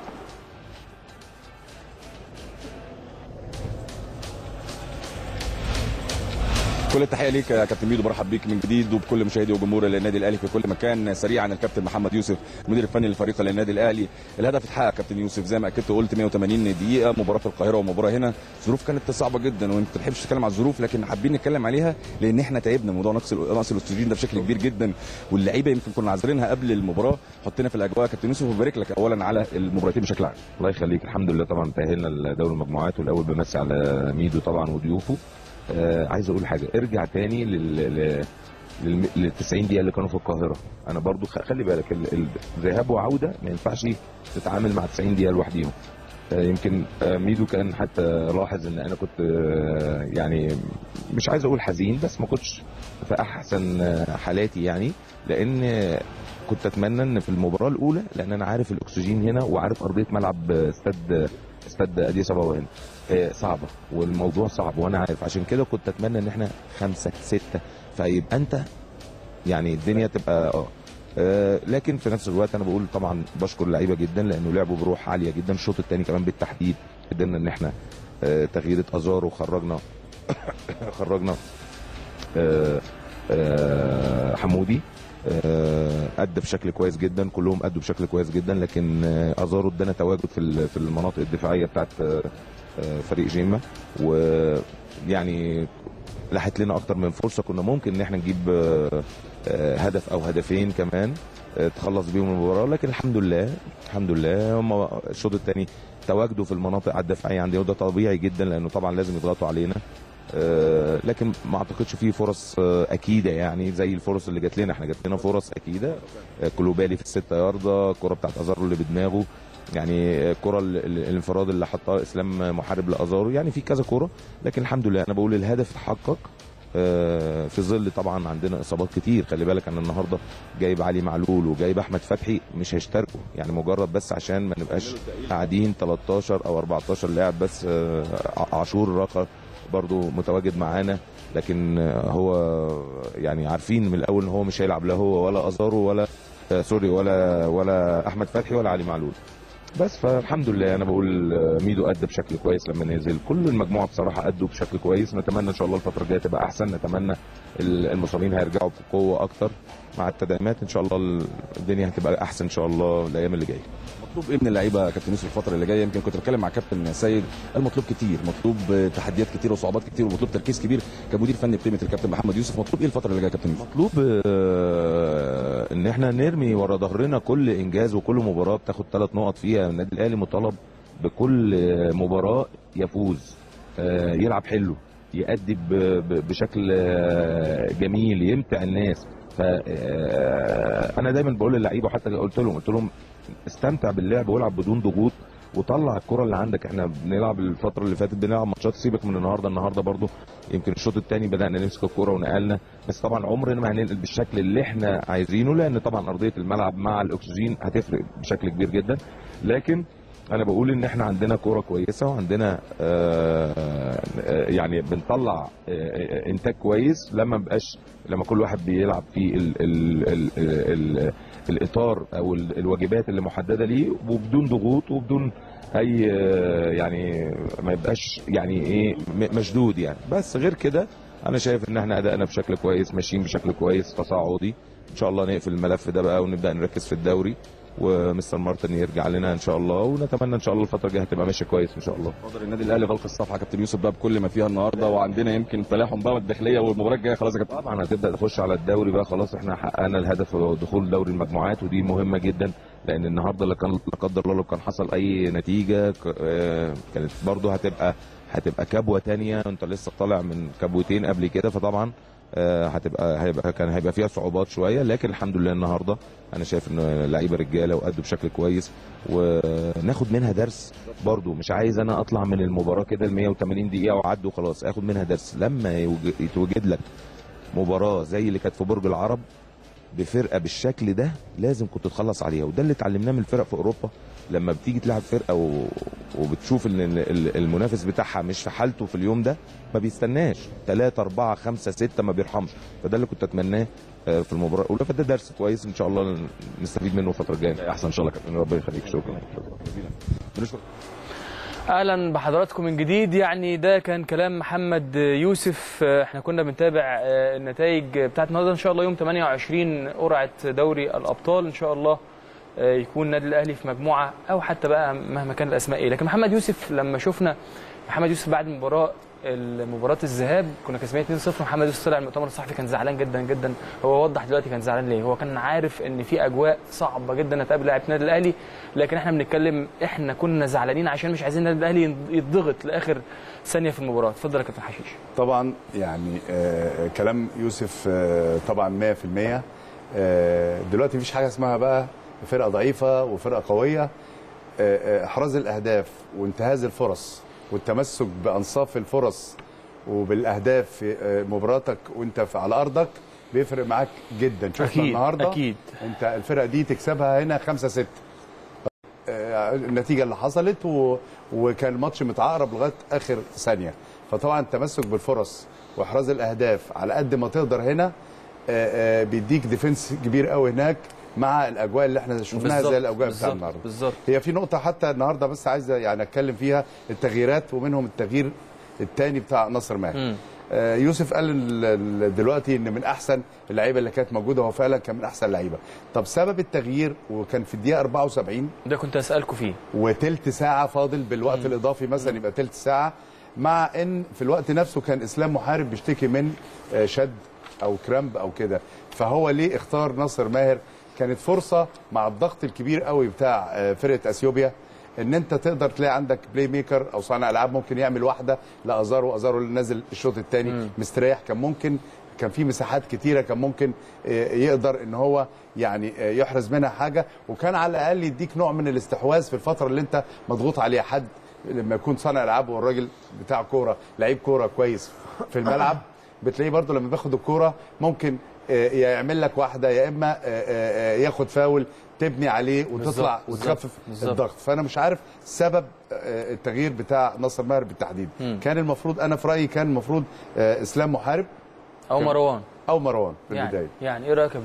كل التحيه ليك يا كابتن ميدو، برحب بيك من جديد وبكل مشاهدي وجمهور النادي الاهلي في كل مكان. سريعا الكابتن محمد يوسف المدير الفني للفريق للنادي الاهلي، الهدف اتحقق كابتن يوسف زي ما اكدت وقلت مية وتمانين دقيقه، مباراه في القاهره ومباراه هنا، ظروف كانت صعبه جدا وانت ما بتحبش تتكلم على الظروف لكن حابين نتكلم عليها لان احنا تعبنا موضوع نقص نقص الاكسجين ده بشكل كبير جدا، واللعيبه يمكن كنا عاذرينها قبل المباراه، حطينا في الاجواء. كابتن يوسف وبارك لك اولا على المباراتين بشكل عام. الله يخليك، الحمد لله طبعا تاهلنا لدوري المجموعات، والاول بمسي على ميدو طبعا وضيوفه. آه عايز اقول حاجه، ارجع تاني لل لل تسعين دقيقه اللي كانوا في القاهره، انا برضو خلي بالك الذهاب وعوده ما ينفعش تتعامل مع تسعين دقيقه لوحديهم، يمكن ميدو كان حتى لاحظ ان انا كنت يعني مش عايز اقول حزين، بس ما كنتش في احسن حالاتي يعني، لان كنت اتمنى ان في المباراه الاولى، لان انا عارف الاكسجين هنا وعارف ارضيه ملعب استاد استاد اديس ابابا هنا صعبه والموضوع صعب وانا عارف، عشان كده كنت اتمنى ان احنا خمسه سته فيبقى انت يعني الدنيا تبقى اه آه لكن في نفس الوقت انا بقول طبعا بشكر اللعيبه جدا لانه لعبوا بروح عاليه جدا. الشوط الثاني كمان بالتحديد قدرنا ان احنا آه تغييره ازارو خرجنا خرجنا آه آه حمودي آه ادى بشكل كويس جدا، كلهم ادوا بشكل كويس جدا، لكن آه ازارو ادانا تواجد في في المناطق الدفاعيه بتاعت آه آه فريق جيما، ويعني لحت لنا اكتر من فرصه كنا ممكن ان احنا نجيب آه هدف او هدفين كمان تخلص بيهم المباراه، لكن الحمد لله الحمد لله هم الشوط الثاني تواجدوا في المناطق الدفاعيه عندنا وده طبيعي جدا لانه طبعا لازم يضغطوا علينا، لكن ما اعتقدش فيه فرص اكيده يعني زي الفرص اللي جات لنا. احنا جات لنا فرص اكيده، كلوبالي في الستة يارده، الكره بتاعت ازارو اللي بدماغه، يعني الكره الانفراد اللي حطها اسلام محارب لازارو، يعني في كذا كره، لكن الحمد لله انا بقول الهدف اتحقق في ظل طبعا عندنا اصابات كتير. خلي بالك انا النهارده جايب علي معلول وجايب احمد فتحي مش هيشتركوا، يعني مجرد بس عشان ما نبقاش قاعدين تلتاشر او اربعتاشر لاعب بس. عاشور راقه برضو متواجد معانا، لكن هو يعني عارفين من الاول ان هو مش هيلعب لا هو ولا ازارو ولا سوري ولا ولا احمد فتحي ولا علي معلول بس. فالحمد لله انا بقول ميدو ادى بشكل كويس لما نزل، كل المجموعه بصراحه ادوا بشكل كويس. نتمنى ان شاء الله الفتره الجايه تبقى احسن، نتمنى المصابين هيرجعوا بقوه اكتر مع التدعيمات، ان شاء الله الدنيا هتبقى احسن ان شاء الله الايام اللي جايه. مطلوب ايه من اللعيبه كابتن يوسف الفتره اللي جايه؟ يمكن كنت بتكلم مع كابتن سيد، المطلوب كتير، مطلوب تحديات كتير وصعوبات كتير ومطلوب تركيز كبير كمدير فني بقيمه الكابتن محمد يوسف. مطلوب ايه الفتره اللي جايه يا كابتن يوسف؟ مطلوب آه ان احنا نرمي ورا ظهرنا كل انجاز وكل مباراه بتاخد ثلاث نقط فيها. النادي الاهلي مطالب بكل مباراه يفوز، آه يلعب حلو، يأدي بشكل جميل، يمتع الناس. فانا دايما بقول للعيبه وحتى قلت لهم قلت لهم استمتع باللعب والعب بدون ضغوط وطلع الكره اللي عندك. احنا بنلعب الفتره اللي فاتت بنلعب ماتشات، سيبك من النهارده، النهارده برضو يمكن الشوط الثاني بدانا نمسك الكره ونقلنا، بس طبعا عمرنا ما هننقل بالشكل اللي احنا عايزينه لان طبعا ارضيه الملعب مع الاكسجين هتفرق بشكل كبير جدا. لكن انا بقول ان احنا عندنا كوره كويسه وعندنا آه يعني بنطلع آه انتاج كويس لما مبقاش لما كل واحد بيلعب في ال ال ال ال الاطار او الواجبات اللي محدده ليه وبدون ضغوط وبدون اي يعني ما يبقاش يعني ايه مشدود يعني. بس غير كده انا شايف ان احنا ادائنا بشكل كويس، ماشيين بشكل كويس تصاعدي، ان شاء الله نقفل الملف ده بقى ونبدا نركز في الدوري ومستر مارتن يرجع لنا ان شاء الله، ونتمنى ان شاء الله الفتره الجايه هتبقى ماشيه كويس ان شاء الله. قدر النادي الاهلي غلق الصفحه كابتن يوسف بقى بكل ما فيها النهارده، وعندنا يمكن تلاحم بقى الداخليه والمباراه الجايه خلاص يا كابتن. طبعا هتبدا تخش على الدوري بقى خلاص، احنا حققنا الهدف دخول دوري المجموعات ودي مهمه جدا، لان النهارده لا كان لا قدر الله لو كان حصل اي نتيجه كانت برده هتبقى هتبقى كبوه ثانيه، انت لسه طالع من كبوتين قبل كده، فطبعا هتبقى هيبقى كان هيبقى فيها صعوبات شويه، لكن الحمد لله النهارده انا شايف ان اللعيبه رجاله وادوا بشكل كويس وناخد منها درس. برضو مش عايز انا اطلع من المباراه كده ال مية وتمانين دقيقه وعدوا خلاص، اخد منها درس. لما يتوجد لك مباراه زي اللي كانت في برج العرب بفرقه بالشكل ده لازم كنت تخلص عليها، وده اللي اتعلمناه من الفرق في اوروبا. لما بتيجي تلعب فرقه و... وبتشوف ان المنافس بتاعها مش في حالته في اليوم ده ما بيستناش ثلاثة أربعة خمسة ستة ما بيرحمش، فده اللي كنت اتمناه في المباراه الاولى، فده درس كويس ان شاء الله نستفيد منه الفتره الجايه احسن ان شاء الله. كابتن ربنا يخليك، شكرا جزيلا. اهلا بحضراتكم من جديد. يعني ده كان كلام محمد يوسف. احنا كنا بنتابع النتائج بتاعت النهارده، ان شاء الله يوم تمانية وعشرين قرعه دوري الابطال، ان شاء الله يكون النادي الاهلي في مجموعه او حتى بقى مهما كان الاسماء ايه. لكن محمد يوسف لما شفنا محمد يوسف بعد المباراه المباراه الذهاب كنا كسبانين اتنين صفر، محمد يوسف طلع المؤتمر الصحفي كان زعلان جدا جدا. هو وضح دلوقتي كان زعلان ليه، هو كان عارف ان في اجواء صعبه جدا هتقابل لاعب النادي الاهلي، لكن احنا بنتكلم احنا كنا زعلانين عشان مش عايزين النادي الاهلي يتضغط لاخر ثانيه في المباراه. اتفضل يا كابتن حشيش. طبعا يعني آه كلام يوسف آه طبعا مية في المية. آه دلوقتي مفيش حاجه اسمها بقى فرقه ضعيفه وفرقه قويه. احراز الاهداف وانتهاز الفرص والتمسك بانصاف الفرص وبالاهداف في مباراتك وانت على ارضك بيفرق معاك جدا. شفنا النهارده اكيد انت الفرقه دي تكسبها هنا خمسة ستة النتيجه اللي حصلت و... وكان الماتش متعقرب لغايه اخر ثانيه. فطبعا التمسك بالفرص واحراز الاهداف على قد ما تقدر هنا بيديك ديفنس كبير قوي هناك مع الاجواء اللي احنا شفناها زي الاجواء بتاع النهارده. بالظبط. هي في نقطه حتى النهارده بس عايز يعني اتكلم فيها، التغييرات ومنهم التغيير الثاني بتاع ناصر ماهر. آه يوسف قال دلوقتي ان من احسن اللعيبه اللي كانت موجوده، هو فعلا كان من احسن اللعيبه. طب سبب التغيير وكان في الدقيقه أربعة وسبعين ده كنت اسالكم فيه وثلث ساعه فاضل بالوقت مم. الاضافي مثلا يبقى ثلث ساعه، مع ان في الوقت نفسه كان اسلام محارب بيشتكي من آه شد او كرامب او كده. فهو ليه اختار ناصر ماهر؟ كانت فرصه مع الضغط الكبير قوي بتاع آه فرقه اثيوبيا ان انت تقدر تلاقي عندك بلاي ميكر او صانع العاب ممكن يعمل واحده لازارو، ازارو اللي نازل الشوط الثاني مستريح، كان ممكن كان في مساحات كتيره كان ممكن يقدر ان هو يعني يحرز منها حاجه، وكان على الاقل يديك نوع من الاستحواذ في الفتره اللي انت مضغوط عليها. حد لما يكون صانع العاب والراجل بتاع كوره لعيب كوره كويس في الملعب بتلاقيه برده لما بياخد الكوره ممكن يعمل لك واحده، يا اما ياخد فاول تبني عليه وتطلع وتخفف الضغط. فانا مش عارف سبب التغيير بتاع ناصر ماهر بالتحديد. مم. كان المفروض انا في رايي كان المفروض اسلام محارب او مروان او مروان في يعني البدايه. يعني ايه رايك يا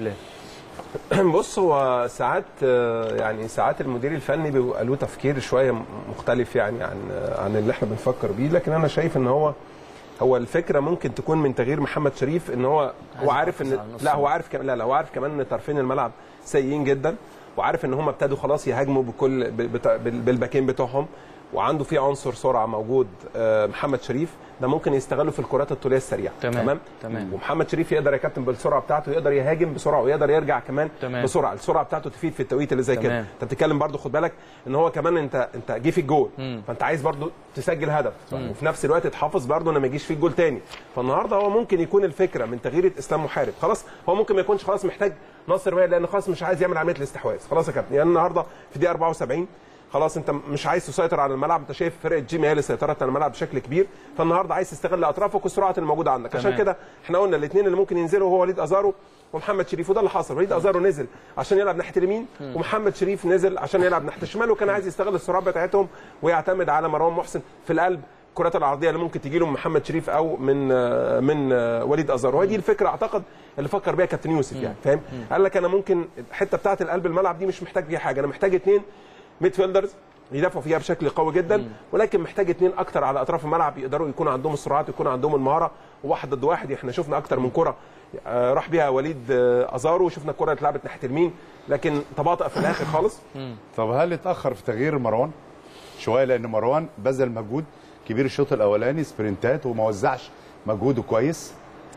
بلال؟ بص، هو ساعات يعني ساعات المدير الفني بيبقى له تفكير شويه مختلف يعني عن عن اللي احنا بنفكر بيه، لكن انا شايف ان هو هو الفكره ممكن تكون من تغيير محمد شريف، ان هو هو عارف ان لا هو عارف كمان لا لا هو عارف كمان ان طرفين الملعب سيئين جدا، وعارف ان هم ابتدوا خلاص يهاجموا بكل بالباكين بتوعهم، وعنده في عنصر سرعه موجود محمد شريف ده ممكن يستغله في الكرات الطوليه السريعه. تمام تمام, تمام. ومحمد شريف يقدر يا كابتن بالسرعه بتاعته يقدر يهاجم بسرعه ويقدر يرجع كمان تمام. بسرعه، السرعه بتاعته تفيد في التوقيت اللي زي كده. انت بتتكلم برضو خد بالك ان هو كمان انت انت جه في الجول، فانت عايز برضو تسجل هدف مم. وفي نفس الوقت تحافظ برضو ان ما يجيش فيه الجول تاني. فالنهارده هو ممكن يكون الفكره من تغيير اسلام محارب، خلاص هو ممكن ما يكونش خلاص محتاج ناصر ماهر لان خلاص مش عايز يعمل عمليه الاستحواذ خلاص يا كابتن. يعني النهارده في دقيقه أربعة وسبعين خلاص انت مش عايز تسيطر على الملعب، انت شايف فرقه جيم هي اللي سيطرت على الملعب بشكل كبير، فالنهارده عايز تستغل اطرافك والسرعات الموجوده عندك. تمام. عشان كده احنا قلنا الاثنين اللي ممكن ينزلوا هو وليد ازارو ومحمد شريف، وده اللي حصل. وليد ازارو نزل عشان يلعب ناحيه اليمين ومحمد شريف نزل عشان يلعب ناحيه الشمال، وكان عايز يستغل السرعات بتاعتهم ويعتمد على مروان محسن في القلب الكرات العرضيه اللي ممكن تجي له من محمد شريف او من من وليد ازارو. وهي دي الفكره اعتقد اللي فكر بيها كابتن يوسف يعني فاهم. قال لك انا ممكن الحته بتاعه القلب الملعب دي مش محتاج فيها حاجه، انا محتاج اثنين ميد فيلدرز يدافعوا فيها بشكل قوي جدا مم. ولكن محتاج اثنين اكتر على اطراف الملعب يقدروا يكون عندهم السرعات ويكون عندهم المهاره، وواحد ضد واحد. احنا شفنا اكتر من كره راح بيها وليد ازارو، وشفنا الكره اللي اتلعبت ناحيه اليمين لكن تباطأ في الاخر خالص. طب هل اتاخر في تغيير مروان شويه؟ لان مروان بذل مجهود كبير الشوط الاولاني سبرنتات وما وزعش مجهوده كويس،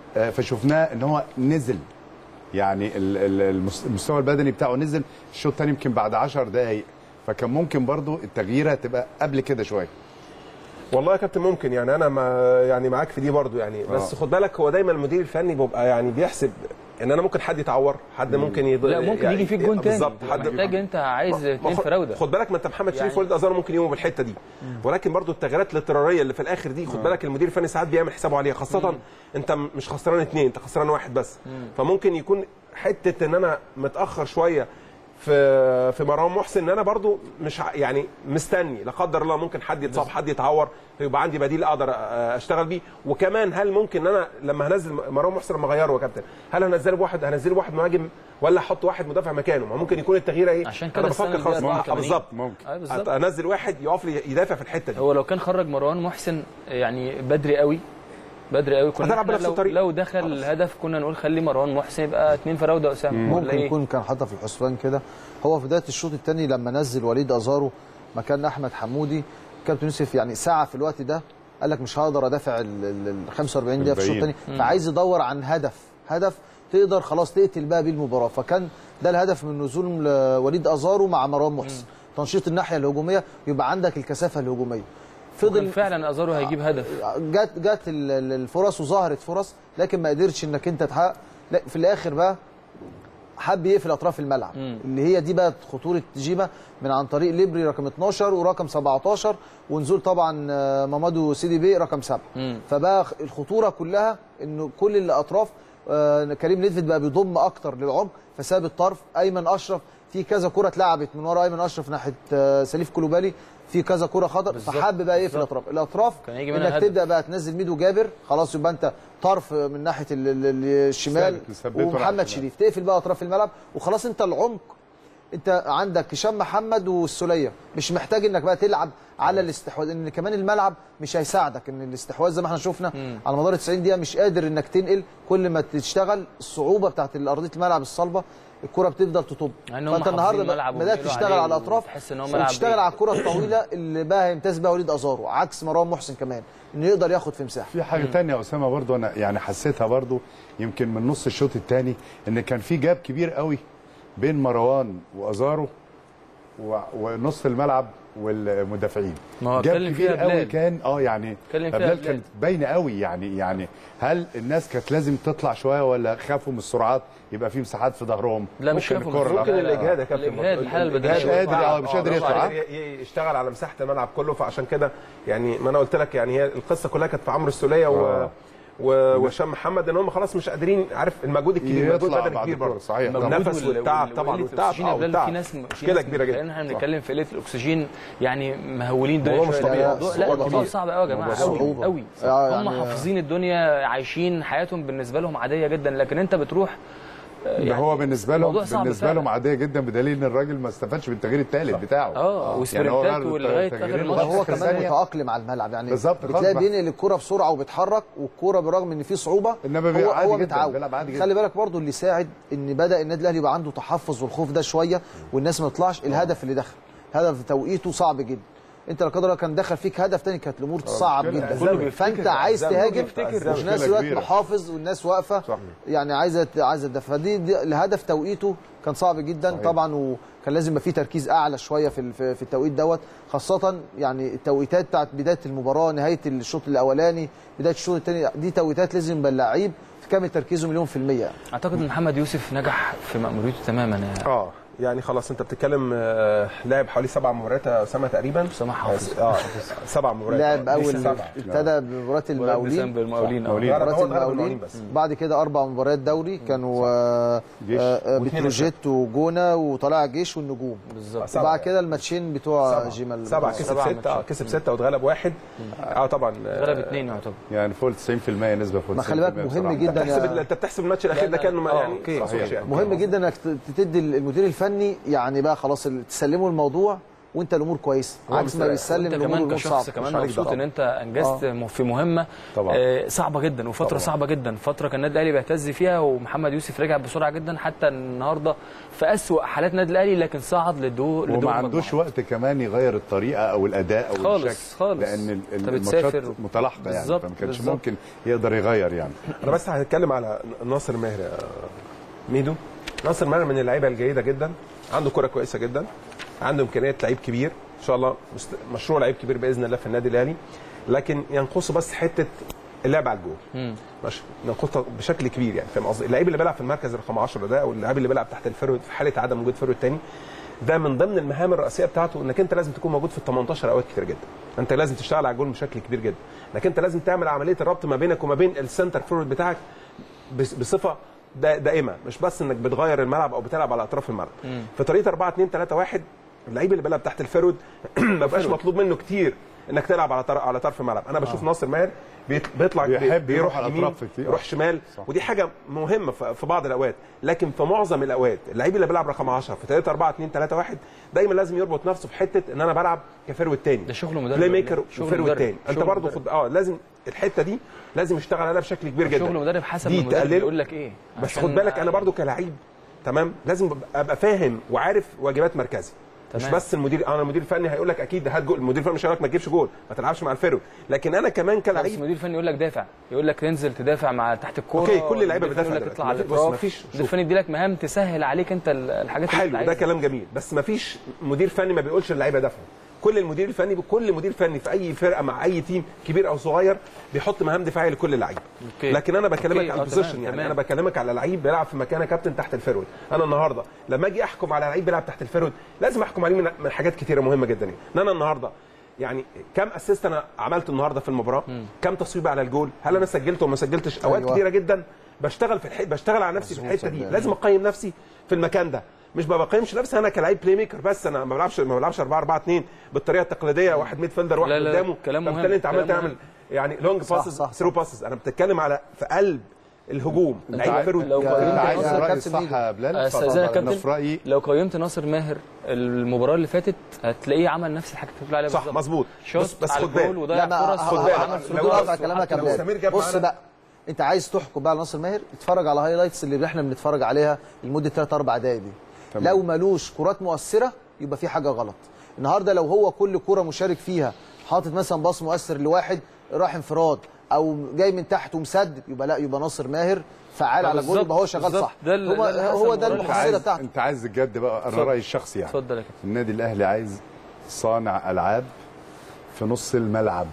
فشفناه ان هو نزل يعني المستوى البدني بتاعه نزل الشوط الثاني يمكن بعد عشر دقائق، فكان ممكن برضو التغييره تبقى قبل كده شويه. والله يا كابتن ممكن يعني انا ما يعني معاك في دي برضو يعني آه. بس خد بالك هو دايما المدير الفني بيبقى يعني بيحسب ان انا ممكن حد يتعور، حد ممكن يضل لا ممكن يعني يجي فيك جون تاني بالظبط، حد محتاج انت عايز اثنين فراوده. خد بالك ما انت محمد شريف يعني ووليد ازارو ممكن يقوموا بالحته دي مم. ولكن برضو التغييرات الاضطراريه اللي في الاخر دي خد بالك المدير الفني ساعات بيعمل حسابه عليها، خاصه مم. انت مش خسران اثنين انت خسران واحد بس مم. فممكن يكون حته ان انا متاخر شويه في في مروان محسن ان انا برضو مش يعني مستني لا قدر الله ممكن حد يتصاب حد يتعور فيبقى عندي بديل اقدر اشتغل بيه. وكمان هل ممكن ان انا لما هنزل مروان محسن لما اغيره يا كابتن هل هنزله بواحد هنزله بواحد مهاجم ولا احط واحد مدافع مكانه؟ ما ممكن يكون التغيير ايه عشان انا بفكر خلاص بالظبط ممكن انزل واحد يقف لي يدافع في الحته دي. هو لو كان خرج مروان محسن يعني بدري قوي بدري قوي كنا لو, لو دخل خلاص. الهدف كنا نقول خلي مروان محسن يبقى اثنين فراوده اسامه ممكن يكون كان حاطها في الحسبان كده. هو في بدايه الشوط الثاني لما نزل وليد ازارو مكان احمد حمودي كابتن يوسف يعني ساعه في الوقت ده قال لك مش هقدر ادافع ال خمسة وأربعين دقيقه في الشوط الثاني، فعايز يدور عن هدف هدف تقدر خلاص تقتل بقى بيه المباراه. فكان ده الهدف من نزول وليد ازارو مع مروان محسن، تنشيط الناحيه الهجوميه يبقى عندك الكثافه الهجوميه. فضل فعلا ازارو هيجيب هدف، جت جت الفرص وظهرت فرص لكن ما قدرتش انك انت تحقق. لا في الاخر بقى حب يقفل اطراف الملعب مم. اللي هي دي بقى خطوره جيبه من عن طريق ليبري رقم اتناشر ورقم سبعتاشر ونزول طبعا مامادو سيدي بي رقم سبعة. مم. فبقى الخطوره كلها انه كل الاطراف آه كريم نيدفيد بقى بيضم اكتر للعمق فساب الطرف. ايمن اشرف في كذا كره اتلعبت من ورا ايمن اشرف ناحيه آه سليف كولوبالي في كذا كره خطر فحب بقى ايه في الاطراف الاطراف انك تبدا بقى تنزل ميدو جابر خلاص يبقى انت طرف من ناحيه الشمال ومحمد شريف تقفل بقى اطراف الملعب وخلاص انت العمق انت عندك هشام محمد والسوليه مش محتاج انك بقى تلعب على الاستحواذ ان كمان الملعب مش هيساعدك ان الاستحواذ زي ما احنا شفنا مم. على مدار تسعين دقيقه مش قادر انك تنقل كل ما تشتغل الصعوبه بتاعت ارضيه الملعب الصلبه الكره بتفضل تطب فانت النهارده بدات تشتغل على الاطراف وتشتغل على الكره الطويله اللي بقى هيمتاز بها وليد ازارو عكس مروان محسن كمان انه يقدر ياخد في مساحه. في حاجه ثانيه يا اسامه برضو انا يعني حسيتها برضو يمكن من نص الشوط الثاني ان كان في جاب كبير قوي بين مروان وازارو ونص الملعب والمدافعين جاب كبير قوي كان اه يعني بلال كانت باينه قوي يعني يعني هل الناس كانت لازم تطلع شويه ولا خافوا من السرعات يبقى في مساحات في ظهرهم؟ لا مش خافوا ممكن الاجهاد يا كابتن الاجهاد الحاله البدنيه مش قادر اه مش قادر يطلع يشتغل على مساحه الملعب كله فعشان كده يعني ما انا قلت لك يعني هي القصه كلها كانت في عمرو السوليه و وهشام محمد ان هم خلاص مش قادرين عارف المجهود الكبير المجهود بدني كبير برضه صحيح النفس والتعب طبعا والتعب اه في ناس مشكله كبيره جدا لان احنا بنتكلم في قله الاكسجين يعني مهولين الدنيا مش طبيعي لا الموضوع صعب قوي يا جماعه قوي قوي هم حافظين الدنيا عايشين حياتهم بالنسبه لهم عاديه جدا لكن انت بتروح يعني هو بالنسبه لهم بالنسبه لهم عاديه جدا بدليل ان الراجل ما استفادش من التغيير الثالث بتاعه اه وسبرنتات ولغايه اخر الماتش هو كمان متاقلم على الملعب يعني بتلاقي بينقل الكره بسرعه وبيتحرك والكره بالرغم ان في صعوبه انما هو عادي هو جدا بيلعب عادي جدا. خلي بالك برضو اللي ساعد ان بدا النادي الاهلي يبقى عنده تحفظ والخوف ده شويه والناس ما تطلعش الهدف اللي دخل هدف توقيته صعب جدا انت لا قدر كان دخل فيك هدف ثاني كانت الامور صعب جدا فانت عايز تهاجم وفي نفس الوقت محافظ والناس واقفه يعني عايزه عايزه الدفع فدي الهدف توقيته كان صعب جدا صحيح. طبعا وكان لازم يبقى فيه تركيز اعلى شويه في في التوقيت دوت خاصه يعني التوقيتات بتاعت بدايه المباراه نهايه الشوط الاولاني بدايه الشوط الثاني دي توقيتات لازم يبقى اللعيب في كامل تركيزه مليون في الميه. اعتقد ان محمد يوسف نجح في مأموريته تماما يعني. اه يعني خلاص انت بتتكلم لعب حوالي سبع مباريات يا اسامه تقريبا اسامه حافظ اه سبع مباريات لعب اول ابتدى بمباراه المقاولين مباراه المقاولين بعد كده اربع مباريات دوري كانوا بتروجيت وجونه وطلائع الجيش والنجوم بالظبط بعد كده الماتشين بتوع جمال سبعه كسب سته اه كسب سته واتغلب واحد اه طبعا غلب اثنين يعتبر يعني فوق تسعين في المية نسبه فوق ما خلي بالك مهم جدا انت بتحسب الماتش الاخير ده كان يعني مهم جدا انك تدي المدير الفني يعني بقى خلاص تسلمه الموضوع وانت الامور كويسه عكس ما بيسلم الامور صعبه كمان مبسوط ان انت انجزت آه. في مهمه آه صعبه جدا وفتره طبعا. صعبه جدا فتره كان النادي الاهلي بيعتز فيها ومحمد يوسف رجع بسرعه جدا حتى النهارده في اسوأ حالات النادي الاهلي لكن صعد للدور وما عندوش وقت كمان يغير الطريقه او الاداء او خالص الشكل خالص لان الماتشات متلاحقه يعني فما كانش ممكن يقدر يغير يعني. انا بس هتكلم على ناصر ماهر ميدو. ناصر ماهر من اللعيبه الجيده جدا عنده كره كويسه جدا عنده امكانيات لعيب كبير ان شاء الله مشروع لعيب كبير باذن الله في النادي الاهلي لكن ينقصه بس حته اللعب على الجول ماشي ينقصه بشكل كبير يعني فاهم قصدي اللعيب اللي بيلعب في المركز رقم عشرة ده او اللاعب اللي بيلعب تحت الفرود في حاله عدم وجود فرود ثاني ده من ضمن المهام الرئيسيه بتاعته انك انت لازم تكون موجود في ال تمنتاشر اوقات كتير جدا انت لازم تشتغل على الجول بشكل كبير جدا انك انت لازم تعمل عمليه الربط ما بينك وما بين السنتر فورورد بتاعك بصفه دائمه مش بس انك بتغير الملعب او بتلعب على اطراف الملعب في طريقه أربعة اتنين تلاتة واحد اللعيب اللي بيلعب تحت الفرود ما بقاش مطلوب منه كتير انك تلعب على طرف على طرف الملعب انا بشوف آه. ناصر ماهر بيطلع بيروح يمين يروح شمال صح. ودي حاجه مهمه في بعض الاوقات لكن في معظم الاوقات اللعيب اللي بيلعب رقم عشرة في ثلاثة أربعة اتنين تلاتة واحد دايما لازم يربط نفسه في حته ان انا بلعب كفرود تاني ده شغل مدرب بلاي ميكر وفرود تاني انت برضه خد اه لازم الحته دي لازم يشتغل عليها بشكل كبير جدا شغل مدرب حسب المدرب يقول لك ايه بس خد بالك انا برضه كلاعب تمام لازم ابقى فاهم وعارف واجبات مركزي مش بس المدير انا المدير الفني هيقول لك اكيد هات جول المدير الفني مش هيقول لك ما تجيبش جول ما تلعبش مع الفرو لكن انا كمان كلاعب المدير الفني يقول لك دافع يقول لك تنزل تدافع مع تحت الكوره اوكي كل اللعيبه بتدافع يقول لك اطلع على الاطراف مفيش المدير الفني يدي لك مهام تسهل عليك انت الحاجات اللي حلو ده كلام جميل بس ما فيش مدير فني ما بيقولش اللعيبه دافعوا كل المدير الفني بكل مدير فني في اي فرقه مع اي تيم كبير او صغير بيحط مهام دفاعيه لكل اللعيبه. لكن انا بكلمك على البوزيشن، يعني انا بكلمك على لعيب بيلعب في مكانه كابتن تحت الفيرود. انا النهارده لما اجي احكم على لعيب بيلعب تحت الفيرود لازم احكم عليه من, من حاجات كثيره مهمه جدا. يعني ان انا النهارده يعني كم اسيست انا عملته النهارده في المباراه، كم تصويبه على الجول، هل انا سجلته وما سجلتش. اوقات أيوة. كثيره جدا بشتغل في الح... بشتغل على نفسي في الحته دي. لازم اقيم نفسي في المكان ده، مش ما بقيمش نفسي انا كلاعب بلاي ميكر بس. انا ما بلعبش ما بلعبش أربعة أربعة اتنين بالطريقه التقليديه، واحد ميد فيلدر واحد قدامه. فبالتالي انت عمال تعمل يعني لونج باسز ثرو باسز. انا بتتكلم على في قلب الهجوم. لعيب فيرود. لو عايز الراي الصح يا بلال. استاذنا كابتن، لو قيمت ناصر ماهر المباراه اللي فاتت هتلاقيه عمل نفس الحاجه اللي بتقول عليها صح مظبوط. بس بس خد بالك لا ما خد بالك لو قطع كلامك يا بلال. بص بقى، انت عايز تحكم بقى على ناصر ماهر، اتفرج على هايلايتس اللي احنا بنتفرج عليها لمده ثلاث أربع دقائق دي. تمام. لو مالوش كرات مؤثره يبقى في حاجه غلط. النهارده لو هو كل كره مشارك فيها حاطط مثلا باص مؤثر لواحد راح انفراد او جاي من تحت ومسدد، يبقى لا، يبقى ناصر ماهر فعال على جول، يبقى هو شغال صح. ده هو هو ده المحصله بتاعته. انت عايز الجد بقى. انا رايي الشخصي يعني اتفضل يا كابتن. النادي الاهلي عايز صانع العاب في نص الملعب.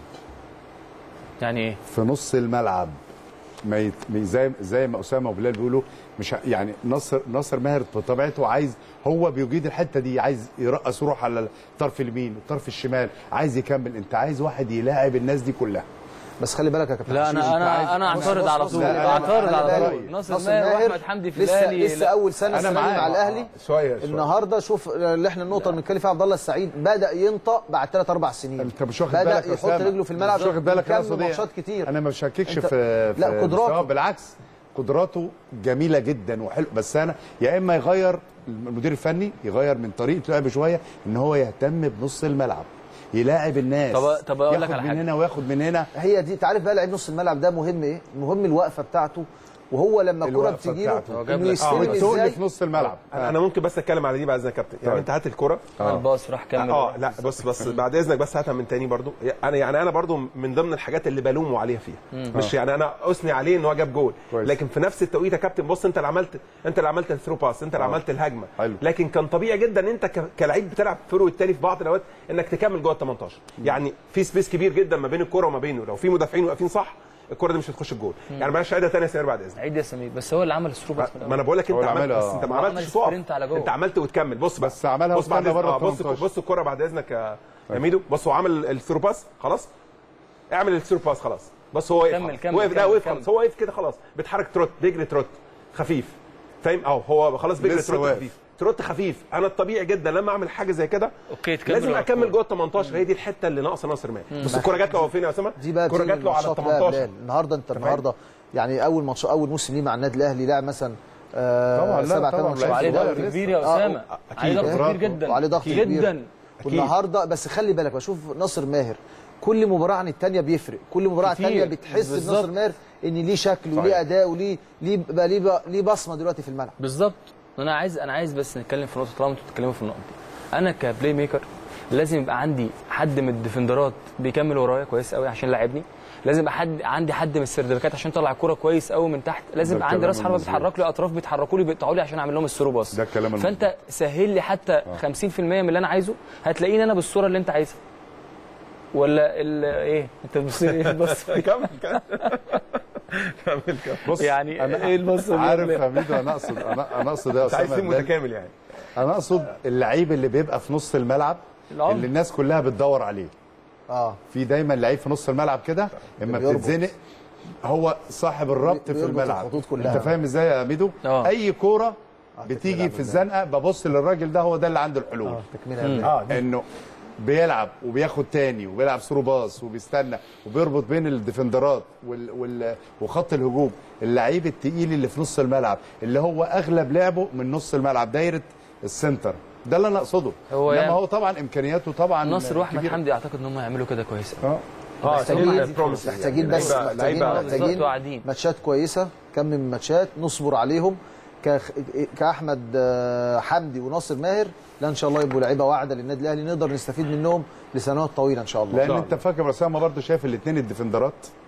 يعني ايه في نص الملعب؟ ما يت... زي زي ما اسامه وبلال بيقولوا، مش يعني ناصر ناصر ماهر بطبيعته عايز، هو بيجيد الحته دي، عايز يرقص يروح على الطرف اليمين والطرف الشمال، عايز يكمل. انت عايز واحد يلاعب الناس دي كلها. بس خلي بالك يا كابتن. لا انا انا انا اعترض على طول، اعترض على طول. ناصر ماهر واحمد حمدي في الاهلي لسه اول سنه السنه مع الاهلي شويه. النهارده شوف اللي احنا النقطه اللي بنتكلم فيها، عبد الله السعيد بدا ينطق بعد ثلاث اربع سنين. انت مش واخد بالك، بدا يحط رجله في الملعب، مش واخد بالك كم ماتشات كتير. انا ما بشككش في لا قدراته، بالعكس قدراته جميله جدا وحلو. بس انا يا اما يغير المدير الفني، يغير من طريقه لعب شويه، ان هو يهتم بنص الملعب، يلاعب الناس. طب طب اقول لك على حاجه، ياخد من هنا وياخد من هنا. هي دي، انت عارف بقى لعيب نص الملعب ده مهم ايه؟ مهم الوقفه بتاعته، وهو لما الكره بتجي له انه يستلم ازاي في نص الملعب. آه. انا ممكن بس اتكلم على دي بعد اذنك يا كابتن. يعني انت هات الكره آه. الباص راح كمل. اه لا بص بس بعد اذنك بس هاتها من تاني برضو. انا يعني انا برضو من ضمن الحاجات اللي بلومه عليها فيها. مم. مش يعني انا اثني عليه ان هو جاب جول، لكن في نفس التوقيت يا كابتن بص، انت اللي عملت انت اللي عملت الثرو باس، انت اللي عملت الهجمه. حلو. لكن كان طبيعي جدا انت كلاعب بتلعب فيرو الثاني في بعض الاوقات انك تكمل جوه ال تمنتاشر. يعني في سبيس كبير جدا ما بين الكره وما بينه، لو في مدافعين واقفين صح الكره دي مش هتخش الجول. يعني معلش عيدها ثانيه يا سمير بعد اذنك. عيد يا سمير. بس هو اللي عمل الثرو باس. ما انا بقول لك انت عملت، بس انت ما عملتش تقف، انت عملت وتكمل. بص بس عملها بص بعد بره. بص بص الكره بعد اذنك يا ميدو. بص هو عمل الثرو باس خلاص، اعمل الثرو باس خلاص. بص هو واقف كمل كمل واقف لا واقف خلاص، هو واقف كده خلاص، بيتحرك تروت، بيجري تروت خفيف، فاهم؟ اهو هو خلاص بيجري تروت خفيف، تروت خفيف. انا الطبيعي جدا لما اعمل حاجه زي كده اوكي لازم اكمل جوه ال تمنتاشر. هي دي الحته اللي ناقصه ناصر ماهر. بص الكره جات له فين يا اسامه؟ الكره جات له على ال تمنتاشر. النهارده انت النهارده يعني اول ماتش اول موسم ليه مع النادي الاهلي لاعب مثلا طبعا سبع ثمان ماتشات عليه ضغط كبير يا اسامه، عليه ضغط كبير جدا وعليه ضغط كبير جدا. والنهارده بس خلي بالك، بشوف ناصر ماهر كل مباراه عن الثانيه بيفرق، كل مباراه عن الثانيه بتحس بناصر ماهر ان ليه شكل وليه اداء وليه ليه بقى ليه ليه بصمه دلوقتي في الملعب. بالظبط. انا عايز انا عايز بس نتكلم في نقطه، طالما انتوا بتتكلموا في النقطه دي. انا كبلاي ميكر لازم يبقى عندي حد من الديفندرات بيكمل ورايا كويس قوي عشان يلاعبني، لازم يبقى حد عندي حد من السردباكات عشان يطلع الكوره كويس قوي من تحت، لازم يبقى عندي راس حربه بيتحرك لي، اطراف بيتحركوا لي بيقطعوا لي عشان اعمل لهم الثرو باص. ده الكلام. فانت سهل لي حتى آه. خمسين في المية من اللي انا عايزه، هتلاقيني انا بالصوره اللي انت عايزها. ولا ايه انت بتبص ايه؟ بص كمل كمل كمل بص يعني ايه البص؟ عارف يا ميدو انا اقصد انا اقصد يا اسامه عايز متكامل يعني. انا اقصد اللعيب اللي بيبقى في نص الملعب اللي الناس كلها بتدور عليه. اه في دايما لعيب في نص الملعب كده اما بتتزنق هو صاحب الربط في الملعب. انت فاهم ازاي يا ميدو؟ أوه. اي كوره بتيجي في الزنقه ببص للراجل ده، هو ده اللي عنده الحلول. اه انه بيلعب وبياخد تاني وبيلعب ثرو باص وبيستنى وبيربط بين الديفندرات وال... وال... وخط الهجوم. اللعيب التقيل اللي في نص الملعب اللي هو اغلب لعبه من نص الملعب دايره السنتر، ده اللي انا اقصده. هو انما يعني هو طبعا امكانياته طبعا نصر واحمد حمدي اعتقد ان هم يعملوا كده كويس. اه اه محتاجين بس محتاجين محتاجين ماتشات كويسه، كم من ماتشات نصبر عليهم كاحمد حمدي وناصر ماهر. لا ان شاء الله يبقوا لعيبه واعده للنادي الاهلي نقدر نستفيد منهم لسنوات طويله ان شاء الله. لان انت فاكر اسامه برضه شايف الاثنين الديفندرات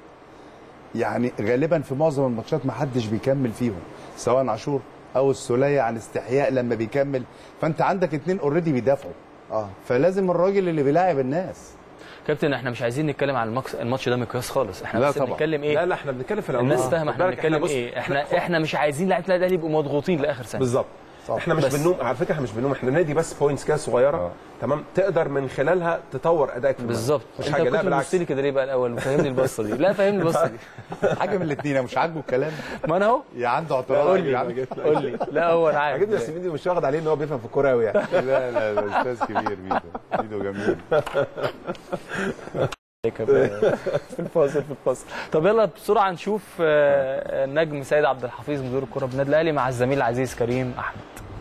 يعني غالبا في معظم الماتشات ما حدش بيكمل فيهم، سواء عاشور او السوليه عن استحياء لما بيكمل. فانت عندك اثنين اوريدي بيدافعوا اه فلازم الراجل اللي بيلاعب الناس. كابتن احنا مش عايزين نتكلم عن المكس... الماتش ده مقياس خالص، احنا بس بنتكلم ايه؟ لا لا احنا بنتكلم في العموم، الناس فاهمه احنا بنتكلم ايه. احنا احنا مش عايزين لعيبه النادي الاهلي يبقوا مضغوطين لاخر سنه. بالظبط. احنا مش بنلوم على فكره، احنا مش بنلوم، احنا نادي بس بوينتس كده صغيره آه. تمام تقدر من خلالها تطور ادائك بالظبط. مش انت حاجه لا كنت بالعكس. لي كده ليه بقى الاول؟ فهمني البصه دي. لا فهمني البصه دي. حاجه من الاثنين، مش عاجبه الكلام ما انا اهو يا عنده اعتراض. قول لي قول لي. لا هو انا عارف عاجبني، بس ميدو مش واخد عليه ان هو بيفهم في الكوره قوي يعني. لا لا لا استاذ كبير ميدو، ميدو جميل. في الفاصل في الفاصل. طب يلا بسرعه نشوف النجم سيد عبد الحفيظ مدير الكره بالنادي الاهلي مع الزميل العزيز كريم احمد.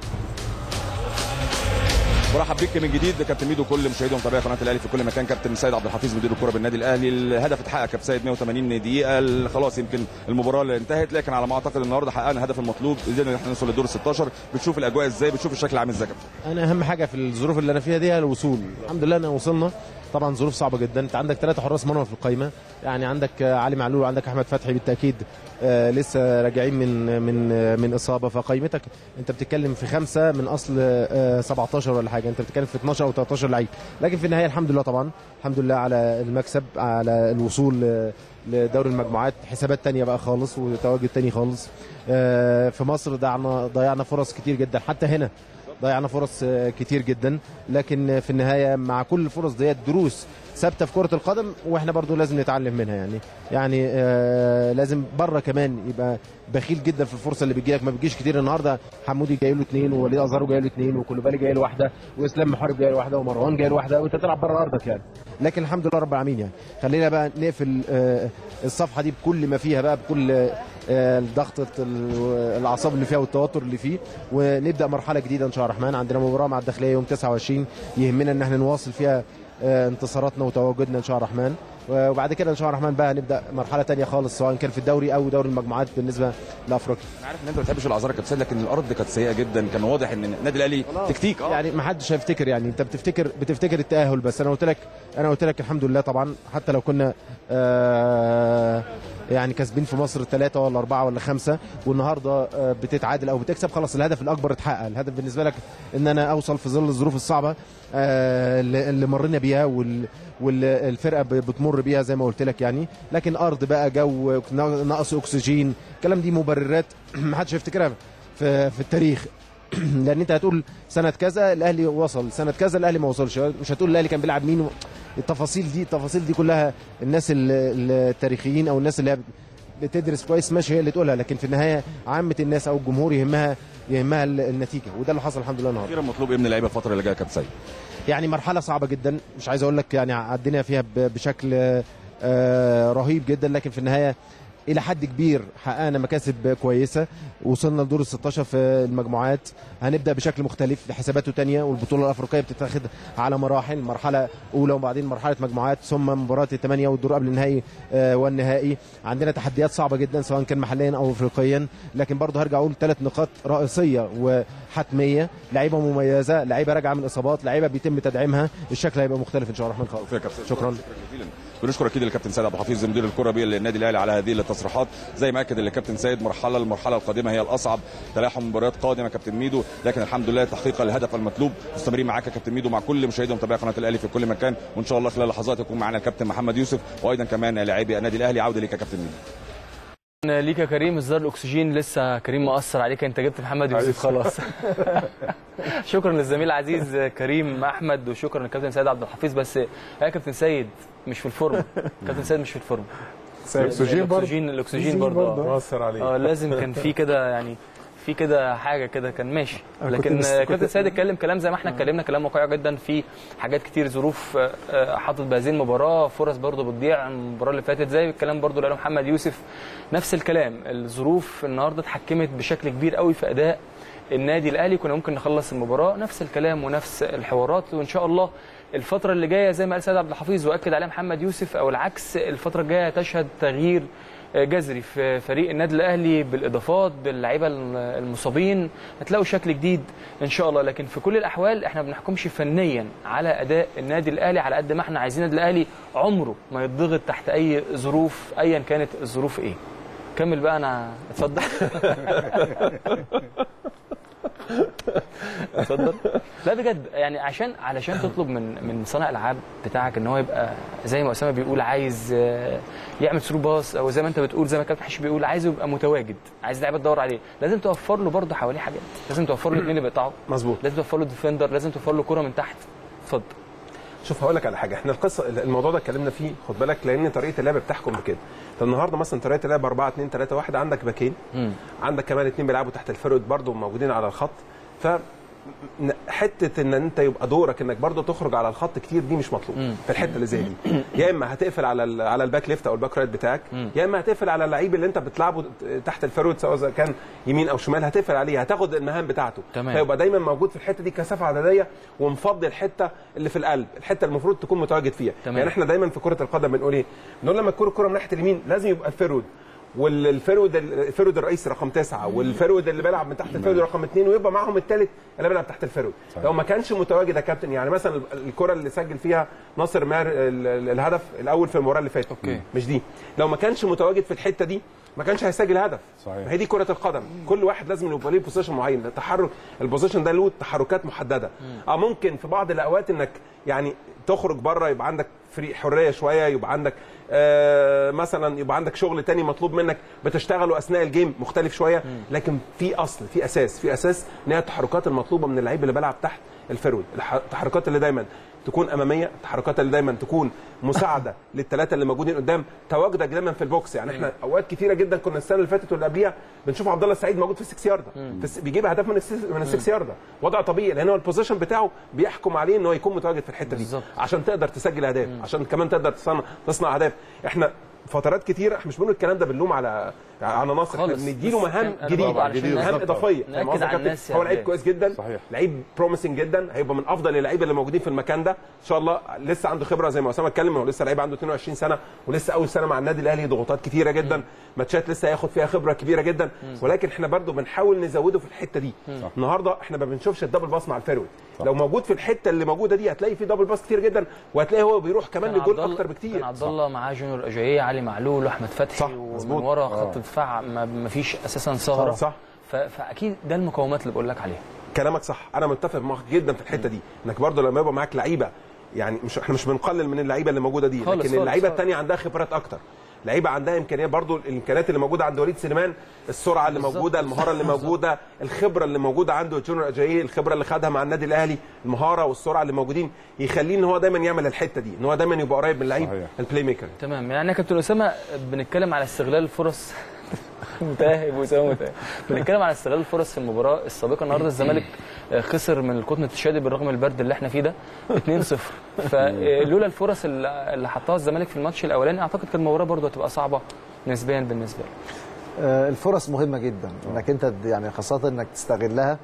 برحب بيك من جديد كابتن ميدو، كل مشاهدي ومتابعي قناه الاهلي في كل مكان. كابتن سيد عبد الحفيظ مدير الكره بالنادي الاهلي، الهدف اتحقق يا كابتن سيد مئة وثمانين دقيقه، خلاص يمكن المباراه اللي انتهت، لكن على ما اعتقد النهارده حققنا الهدف المطلوب، قدرنا ان احنا نوصل للدور الستاشر. بتشوف الاجواء ازاي؟ بتشوف الشكل عامل ازاي يا كابتن؟ انا اهم حاجه في الظروف اللي انا فيها دي هي الوصول. الحمد لله انا وصلنا، طبعا ظروف صعبه جدا. انت عندك ثلاثه حراس مرمى في القائمه، يعني عندك علي معلول وعندك احمد فتحي بالتاكيد آه لسه راجعين من من آه من اصابه، فقائمتك انت بتتكلم في خمسه من اصل آه سبعتاشر ولا حاجه، انت بتتكلم في اتناشر او تلتاشر لعيب، لكن في النهايه الحمد لله طبعا الحمد لله على المكسب، على الوصول آه لدوري المجموعات. حسابات تانية بقى خالص وتواجد تاني خالص. آه في مصر ضيعنا ضيعنا فرص كتير جدا، حتى هنا ضيعنا فرص كتير جدا، لكن في النهايه مع كل الفرص ديت دروس ثابته في كره القدم، واحنا برضو لازم نتعلم منها. يعني يعني آه لازم بره كمان يبقى بخيل جدا في الفرصه اللي بتجيلك، ما بتجيش كتير. النهارده حمودي جاي له اثنين، ووليد ازارو جاي له اثنين، وكولوبالي جاي له واحده، واسلام محارب جاي له واحده، ومروان جاي له واحده، وانت تلعب بره ارضك يعني. لكن الحمد لله رب العالمين. يعني خلينا بقى نقفل آه الصفحه دي بكل ما فيها بقى، بكل ضغطة الاعصاب اللي فيها والتوتر اللي فيه، ونبدا مرحله جديده ان شاء الله الرحمن. عندنا مباراه مع الداخليه يوم تسعة وعشرين، يهمنا ان احنا نواصل فيها انتصاراتنا وتواجدنا ان شاء الله الرحمن، وبعد كده ان شاء الله الرحمن بقى نبدا مرحله ثانيه خالص، سواء كان في الدوري او دوري المجموعات بالنسبه لافريقيا. انا عارف ان انت ما بتحبش الاعذار يا كابتن، لكن الارض كانت سيئه جدا، كان واضح ان النادي الاهلي تكتيك اه يعني ما حدش هيفتكر، يعني انت بتفتكر بتفتكر التاهل بس. انا قلت لك انا قلت لك الحمد لله طبعا، حتى لو كنا آه يعني كاسبين في مصر ثلاثة ولا أربعة ولا خمسة، والنهارده بتتعادل أو بتكسب، خلاص الهدف الأكبر اتحقق. الهدف بالنسبة لك إن أنا أوصل في ظل الظروف الصعبة اللي مرينا بيها والفرقة بتمر بيها زي ما قلت لك يعني. لكن أرض بقى، جو، نقص أكسجين، الكلام دي مبررات ما حدش هيفتكرها في, في التاريخ. لأن أنت هتقول سنة كذا الأهلي وصل، سنة كذا الأهلي ما وصلش، مش هتقول الأهلي كان بيلعب مين. التفاصيل دي التفاصيل دي كلها الناس التاريخيين او الناس اللي بتدرس كويس ماشي هي اللي تقولها، لكن في النهايه عامه الناس او الجمهور يهمها يهمها النتيجه، وده اللي حصل الحمد لله النهارده. اخيرا مطلوب ايه من اللعيبه الفتره اللي جايه يا كابتن سيد؟ يعني مرحله صعبه جدا، مش عايز اقول لك يعني عدينا فيها بشكل رهيب جدا، لكن في النهايه الى حد كبير حققنا مكاسب كويسه، وصلنا لدور ال ستاشر في المجموعات. هنبدا بشكل مختلف بحساباته ثانيه، والبطوله الافريقيه بتتاخد على مراحل، مرحله اولى وبعدين مرحله مجموعات ثم مباراه الثمانيه والدور قبل النهائي آه والنهائي. عندنا تحديات صعبه جدا سواء كان محليا او افريقيا، لكن برضه هرجع اقول ثلاث نقاط رئيسيه وحتميه، لعيبه مميزه، لعيبه راجعه من اصابات، لعيبه بيتم تدعيمها، الشكل هيبقى مختلف ان شاء الله الرحمن خالص. شكرا. بنشكر اكيد الكابتن سيد عبد الحفيظ مدير الكره بالنادي الاهلي على هذه التصريحات. زي ما اكد الكابتن سيد مرحله المرحله القادمه هي الاصعب، تلاحم مباريات قادمه كابتن ميدو، لكن الحمد لله تحقيق الهدف المطلوب. مستمرين معاك يا كابتن ميدو مع كل مشاهدي ومتابعي قناه الاهلي في كل مكان، وان شاء الله خلال لحظات يكون معنا الكابتن محمد يوسف وايضا كمان لاعبي النادي الاهلي. عوده ليك يا كابتن ميدو. ليك يا كريم، اصدار الاكسجين لسه كريم مؤثر عليك، انت جبت محمد يوسف خلاص. شكرا للزميل العزيز كريم احمد، وشكرا للكابتن سيد عبد الحفيظ. بس يا كابتن سيد مش في الفورم، كابتن سيد مش في الفورم، الاكسجين برضه الاكسجين الاكسجين برضه مؤثر عليه. اه لازم كان في كده يعني في كده حاجه كده كان ماشي، لكن كابتن سيد اتكلم كلام زي ما احنا اتكلمنا، كلام واقعي جدا، في حاجات كتير، ظروف حاطط بهذه المباراه، فرص برضه بتضيع المباراه اللي فاتت، زي الكلام برضه اللي قاله محمد يوسف، نفس الكلام. الظروف النهارده اتحكمت بشكل كبير قوي في اداء النادي الاهلي، كنا ممكن نخلص المباراه، نفس الكلام ونفس الحوارات. وان شاء الله الفتره اللي جايه زي ما قال سيد عبد الحفيظ واكد عليها محمد يوسف، او العكس، الفتره الجايه تشهد تغيير جذري في فريق النادي الاهلي، بالاضافات، باللعيبه المصابين، هتلاقوا شكل جديد ان شاء الله. لكن في كل الاحوال احنا ما بنحكمش فنيا على اداء النادي الاهلي على قد ما احنا عايزين النادي الاهلي عمره ما يتضغط تحت اي ظروف، ايا كانت الظروف ايه. كمل بقى، انا اتفضل. اتفضل. لا بجد يعني عشان علشان تطلب من من صانع العاب بتاعك ان هو يبقى زي ما اسامه بيقول عايز يعمل ثرو باص، او زي ما انت بتقول زي ما كابتن حشي بيقول عايزه يبقى متواجد، عايز لعيبه تدور عليه، لازم توفر له برضه حواليه حاجات، لازم توفر له اثنين بيقطعوا مظبوط، لازم توفر له ديفندر، لازم توفر له كره من تحت. اتفضل. شوف هقول لك على حاجه، احنا القصه الموضوع ده اتكلمنا فيه، خد بالك، لان طريقه اللعب بتحكم بكده. النهارده مثلا طريقه اللعب أربعة اتنين تلاتة واحد، عندك باكين، عندك كمان اثنين بيلعبوا تحت الفرود برضو موجودين على الخط، ف حته ان انت يبقى دورك انك برضو تخرج على الخط كتير دي مش مطلوب في الحته اللي زي دي. يا اما هتقفل على على الباك ليفت او الباك رايت بتاعك، يا اما هتقفل على اللعيب اللي انت بتلعبه تحت الفرود سواء اذا كان يمين او شمال، هتقفل عليه، هتاخد المهام بتاعته، فيبقى دايما موجود في الحته دي كثافه عدديه، ومفضي الحته اللي في القلب، الحته المفروض تكون متواجد فيها. تمام. يعني احنا دايما في كره القدم بنقول ايه؟ بنقول لما تكون الكره من ناحيه اليمين لازم يبقى الفرود، والفرود الفرود الرئيسي رقم تسعة، والفرود اللي بيلعب من تحت الفرود رقم اثنين، ويبقى معاهم الثالث اللي بيلعب تحت الفرود. لو ما كانش متواجد يا كابتن، يعني مثلا الكره اللي سجل فيها ناصر ماهر الهدف الاول في المباراه اللي فاتت، اوكي، مش دي، لو ما كانش متواجد في الحته دي ما كانش هيسجل هدف. صحيح. هي دي كره القدم، كل واحد لازم يبقى ليه بوزيشن معين، التحرك البوزيشن ده له تحركات محدده. اه ممكن في بعض الاوقات انك يعني تخرج بره، يبقى عندك فري حريه شويه، يبقى عندك آه مثلا يبقى عندك شغل تاني مطلوب منك بتشتغله اثناء الجيم مختلف شويه، لكن في اصل في اساس في اساس ان هي التحركات المطلوبه من اللعيب اللي بيلعب تحت الفرود، التحركات اللي دايما تكون اماميه، التحركات اللي دايما تكون مساعده للثلاثه اللي موجودين قدام، تواجدك دايما في البوكس. يعني احنا اوقات كثيره جدا كنا السنه اللي فاتت واللي قبليها بنشوف عبد الله السعيد موجود في السكس يارده، بيجيب اهداف من من السكس يارده، وضع طبيعي لان هو البوزيشن بتاعه بيحكم عليه ان هو يكون متواجد في الحته دي بالزبط. عشان تقدر تسجل اهداف، عشان كمان تقدر تصنع تصنع اهداف. احنا فترات كتير احنا مش بنقول الكلام ده باللوم على على ناصر، احنا بنديله مهام جديده، مهام اضافيه. هو لعيب كويس جدا، صحيح. لعيب بروميسنج جدا، هيبقى من افضل اللعيبه اللي موجودين في المكان ده ان شاء الله. لسه عنده خبره زي ما اسامه اتكلم، هو لسه لعيب عنده اثنين وعشرين سنه، ولسه اول سنه مع النادي الاهلي، ضغوطات كتيره جدا، ماتشات لسه هياخد فيها خبره كبيره جدا، ولكن احنا برده بنحاول نزوده في الحته دي. النهارده احنا ما بنشوفش الدبل باس مع الفيرويد، لو موجود في الحته اللي موجوده دي هتلاقي في دبل باس كتير جدا، وهتلاقي هو بيروح كمان لجول اكتر بكتير. كان عبد الله معاه جونيور اجاييه، علي معلول، واحمد فتحي، ومن ورا خط الدفاع ما فيش اساسا ثغره، صح. فاكيد ده المقومات اللي بقول لك عليها. كلامك صح، انا متفق معاك جدا في الحته دي، انك برضه لما يبقى معاك لعيبه، يعني مش احنا مش بنقلل من اللعيبه اللي موجوده دي، لكن اللعيبه الثانيه عندها خبرات اكتر، لعيبه عندها امكانيات، برضو الامكانيات اللي موجوده عند وليد سليمان، السرعه اللي موجوده، المهاره اللي موجوده، الخبره اللي موجوده عنده جونيور اجاييه، الخبره اللي خدها مع النادي الاهلي، المهاره والسرعه اللي موجودين يخليه ان هو دايما يعمل الحته دي، ان هو دايما يبقى قريب من اللعيب البلاي ميكر. تمام. يعني يا كابتن اسامه بنتكلم على استغلال الفرص متاهب وسام متاهب بنتكلم على استغلال الفرص في المباراه السابقه. النهارده الزمالك خسر من القطن الشادي بالرغم من البرد اللي احنا فيه ده اتنين صفر، فلولا الفرص اللي حطها الزمالك في الماتش الاولاني اعتقد كانت المباراه برده هتبقى صعبه نسبيا بالنسبه له. الفرص مهمه جدا انك انت يعني خاصه انك تستغلها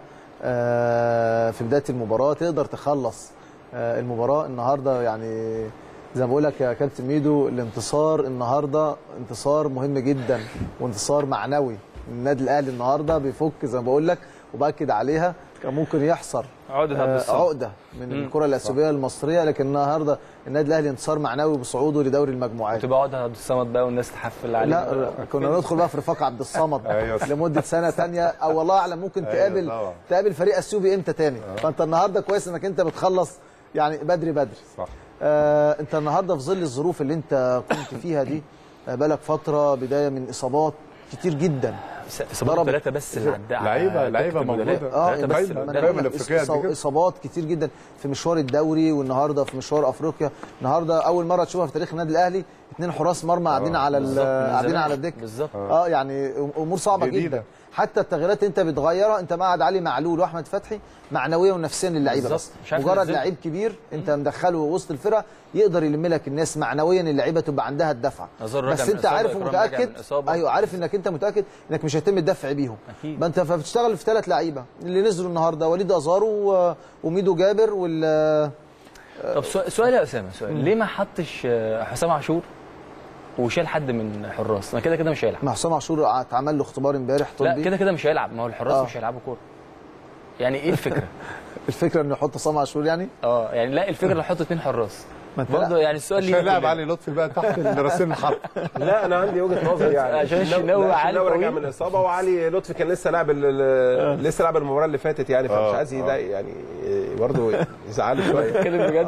في بدايه المباراه، تقدر تخلص المباراه. النهارده يعني زي ما بقول لك يا كابتن ميدو، الانتصار النهارده انتصار مهم جدا وانتصار معنوي. النادي الاهلي النهارده بيفك زي ما بقول لك وباكد عليها، كان ممكن يحصل عقده آه عقده من مم. الكره الاثيوبيه المصريه، لكن النهارده النادي الاهلي انتصار معنوي بصعوده لدوري المجموعات. تبقى عقده عبد الصمد بقى والناس تحفل عليه. لا كنا ندخل بقى في رفاق عبد الصمد لمده سنه ثانيه، او والله اعلم ممكن تقابل تقابل فريق اثيوبي امتى ثاني. فانت النهارده كويس انك انت بتخلص يعني بدري بدري. صح. آه انت النهارده في ظل الظروف اللي انت كنت فيها دي، آه بقالك فتره بدايه من اصابات كتير جدا، اصابات ثلاثه بس اللي عدى لعيبه لعيبه موجوده اه بس اصابات كتير جدا في مشوار الدوري، والنهارده في مشوار افريقيا. النهارده اول مره تشوفها في تاريخ النادي الاهلي اثنين حراس مرمى قاعدين على قاعدين على الدكه بالظبط. اه يعني امور صعبه جديدة. جدا. حتى التغييرات انت بتغيرها، انت مقعد علي معلول واحمد فتحي معنويا ونفسيا للعيبه، بس مجرد لعيب كبير انت مدخله وسط الفرقه يقدر يلم لك الناس معنويا، اللعيبه تبقى عندها الدفعه. بس انت عارف ومتاكد، ايوه عارف انك انت متاكد انك مش هيتم الدفع بيهم، ما انت فبتشتغل في ثلاث لعيبه اللي نزلوا النهارده، وليد ازارو وميدو جابر وال. طب سؤال يا اسامه، سؤال ليه ما حطش حسام عاشور وشال حد من الحراس؟ ما كده كده مش هيلعب. ما حسام عاشور اتعمل له اختبار امبارح طبي، لا كده كده مش هيلعب، ما هو الحراس آه. مش هيلعبوا كوره. يعني ايه الفكره؟ الفكره انه يحط حسام عاشور يعني؟ اه يعني لا الفكره انه يحط اثنين حراس برضه يعني السؤال عشان لاعب علي لطفي بقى تحت راسين الحرب. لا انا عندي وجهه نظر يعني عشان الشناوي علي راجع من الاصابه، وعلي لطفي كان لسه لاعب لسه لاعب المباراه اللي فاتت يعني، فمش عايز يضايق يعني برضه يزعله شويه. بتتكلم بجد؟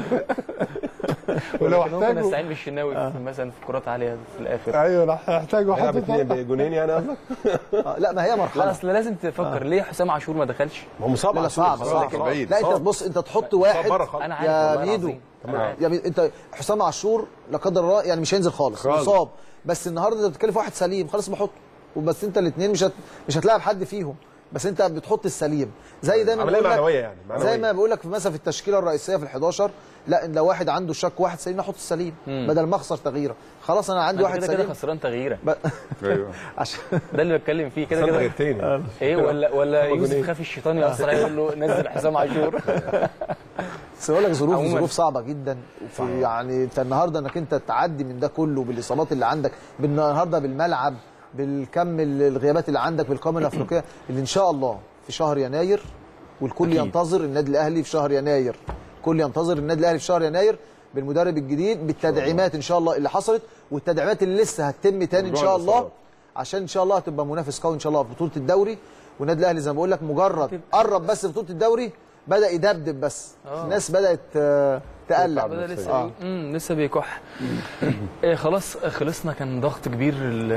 ولو ممكن احتاجوا نستعين بالشناوي آه. مثلا في كرات عاليه في الاخر. ايوه لو احتاجوا هيلعب حد اثنين جونين يعني قصدك؟ لا ما هي مرحله. لا اصل لازم تفكر ليه حسام عاشور ما دخلش؟ ما هو مصاب. لا صعب صعب. لا انت بص انت تحط واحد انا عارف يا ميدو يا ميدو انت حسام عاشور لا قدر الله يعني مش هينزل خالص مصاب، بس النهارده انت بتتكلم في واحد سليم خلاص بحطه، وبس انت الاثنين مش هت... مش هتلاعب حد فيهم، بس انت بتحط السليم زي دايما بقول لك يعني زي ما بقول لك مثلا في التشكيله الرئيسيه في الحداشر، لا لو واحد عنده شك واحد سليم نحط السليم مم. بدل ما اخسر تغييره. خلاص انا عندي واحد سليم كده خسران تغييره. ايوه عشان ده اللي بتكلم فيه كده كده تغيرتين ايه ولا ولا يوسف خاف الشيطان يأثر يقول له نزل حسام عاشور. بس بقول لك ظروف ظروف صعبه جدا في يعني انت النهارده انك انت تعدي من ده كله بالاصابات اللي عندك النهارده بالملعب بالكم الغيابات اللي عندك بالقائمه الافريقيه اللي ان شاء الله في شهر يناير، والكل أكيد. ينتظر النادي الاهلي في شهر يناير، الكل ينتظر النادي الاهلي في شهر يناير بالمدرب الجديد بالتدعيمات ان شاء الله اللي حصلت والتدعيمات اللي لسه هتتم تاني ان شاء الله، عشان ان شاء الله هتبقى منافس قوي ان شاء الله في بطوله الدوري. والنادي الاهلي زي ما بقول لك مجرد قرب بس في بطوله الدوري بدا يدبدب بس أوه. الناس بدات تقلق بدا لسه آه. امم لسه بيكح. إيه خلاص خلصنا، كان ضغط كبير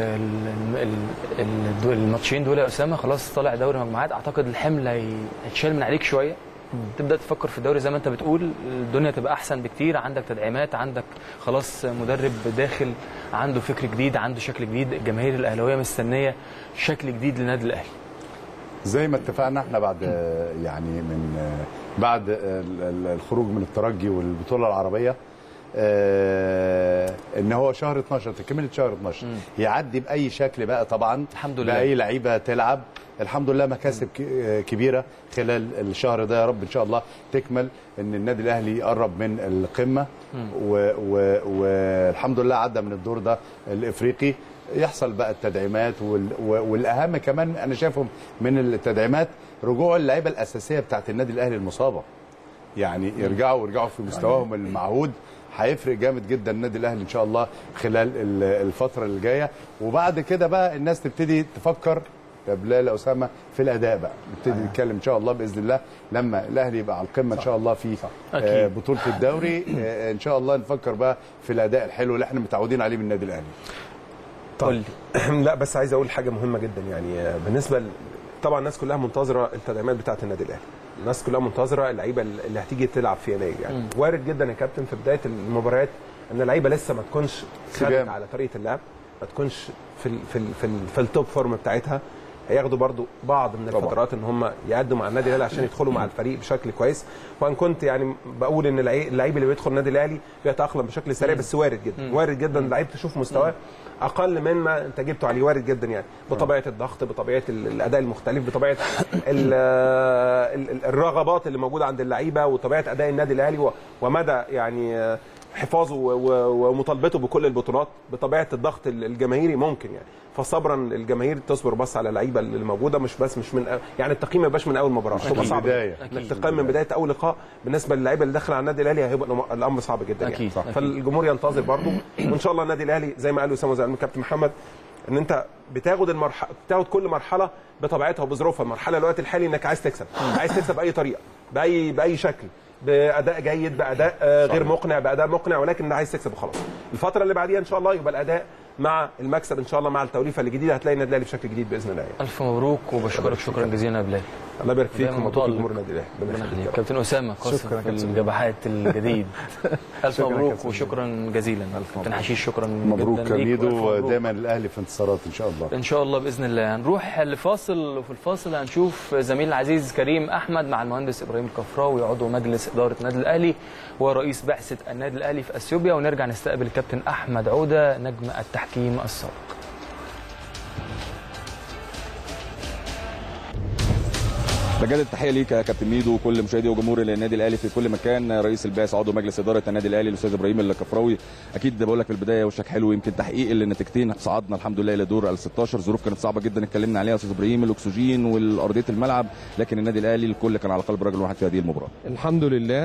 الماتشين دول يا اسامه، خلاص طالع دوري مجموعات، اعتقد الحمل هيتشال من عليك شويه، تبدا تفكر في الدوري زي ما انت بتقول، الدنيا تبقى احسن بكتير، عندك تدعيمات، عندك خلاص مدرب داخل عنده فكر جديد، عنده شكل جديد، الجماهير الاهلاويه مستنيه شكل جديد للنادي الاهلي. زي ما اتفقنا احنا بعد يعني من بعد الخروج من الترجي والبطوله العربيه ان هو شهر اتناشر تكمله شهر اتناشر م. يعدي باي شكل بقى طبعا الحمد لله باي لعيبه تلعب الحمم لله مكاسب كبيره خلال الشهر ده، يا رب ان شاء الله تكمل ان النادي الاهلي يقرب من القمه والحمد لله عدى من الدور ده الافريقي، يحصل بقى التدعيمات والاهم كمان انا شايفهم من التدعيمات رجوع اللعيبه الاساسيه بتاعت النادي الاهلي المصابه، يعني يرجعوا ويرجعوا في مستواهم المعهود، هيفرق جامد جدا النادي الاهلي ان شاء الله خلال الفتره اللي جايه. وبعد كده بقى الناس تبتدي تفكر يا بلال اسامه في الاداء بقى، نبتدي آه. نتكلم ان شاء الله باذن الله لما الاهلي يبقى على القمه ان شاء الله في آه بطوله الدوري آه ان شاء الله نفكر بقى في الاداء الحلو اللي احنا متعودين عليه من النادي الاهلي. طيب لا بس عايز اقول حاجه مهمه جدا، يعني بالنسبه ل... طبعا الناس كلها منتظره التدعيمات بتاعه النادي الاهلي، الناس كلها منتظره اللعيبه اللي هتيجي تلعب في يناير، يعني م. وارد جدا يا كابتن في بدايه المباريات ان اللعيبه لسه ما تكونش خدت على طريقه اللعب، ما تكونش في ال في ال في, ال في التوب فورم بتاعتها، هياخدوا برضو بعض من الفترات ان هم يعدوا مع النادي الاهلي عشان يدخلوا مع الفريق بشكل كويس. وان كنت يعني بقول ان اللعيب اللي بيدخل النادي الاهلي بيتاقلم بشكل سريع، بس وارد جدا وارد جدا اللعيب تشوف مستواه اقل من ما انت جبته عليه، وارد جدا يعني بطبيعه الضغط، بطبيعه الاداء المختلف، بطبيعه الرغبات اللي موجوده عند اللعيبه، وطبيعه اداء النادي الاهلي ومدى يعني حفاظه ومطالبته بكل البطولات، بطبيعه الضغط الجماهيري ممكن يعني، فصبرا الجماهير تصبر بس على اللعيبه اللي موجوده، مش بس مش من يعني التقييم ما يبقاش من اول مباراه، تبقى صعب انك تقيم من بدايه اول لقاء بالنسبه للعيبه اللي داخله على النادي الاهلي، هيبقى الامر صعب جدا يعني. فالجمهور ينتظر برضه، وان شاء الله النادي الاهلي زي ما قال اسامه وزي ما قال كابتن محمد ان انت بتاخد المرحله بتاخد كل مرحله بطبيعتها وبظروفها، المرحله الوقت الحالي انك عايز تكسب، عايز تكسب باي طريقه، باي باي شكل، باداء جيد، باداء غير مقنع، باداء مقنع، ولكن عايز تكسب وخلاص. الفتره اللي بعديها ان شاء الله يبقى الاداء مع المكسب ان شاء الله، مع التوليفه الجديده هتلاقي النادي الاهلي بشكل جديد باذن الله يعني. الف مبروك وبشكرك شكرا جزيلا يا بلال. الله يبارك فيك ومبروك لجمهور النادي الاهلي. ربنا يخليك كابتن اسامه قاسم في الجبهات الجديد. الف مبروك وشكرا جزيلا. كابتن حشيش شكرا مبروك جدا ليك، ودايما الاهلي في انتصارات ان شاء الله. ان شاء الله باذن الله. هنروح لفاصل، وفي الفاصل هنشوف زميل العزيز كريم احمد مع المهندس ابراهيم الكفراوي عضو مجلس اداره النادي الاهلي ورئيس بعثه النادي الاهلي في اثيوبيا، ونرجع نستقبل الكابتن احمد عوده نجم التحكيم السابق. بجد التحيه ليك يا كابتن ميدو وكل مشاهدي وجمهور النادي الاهلي في كل مكان. رئيس البعثه عضو مجلس اداره النادي الاهلي الاستاذ ابراهيم الكفراوي، اكيد بقول لك في البدايه وشك حلو، يمكن تحقيق النتيجتين صعدنا الحمد لله الى دور ال ستاشر. ظروف كانت صعبه جدا اتكلمنا عليها يا استاذ ابراهيم، الاكسجين والارضيه الملعب، لكن النادي الاهلي الكل كان على قلب رجل واحد في هذه المباراه. الحمد لله.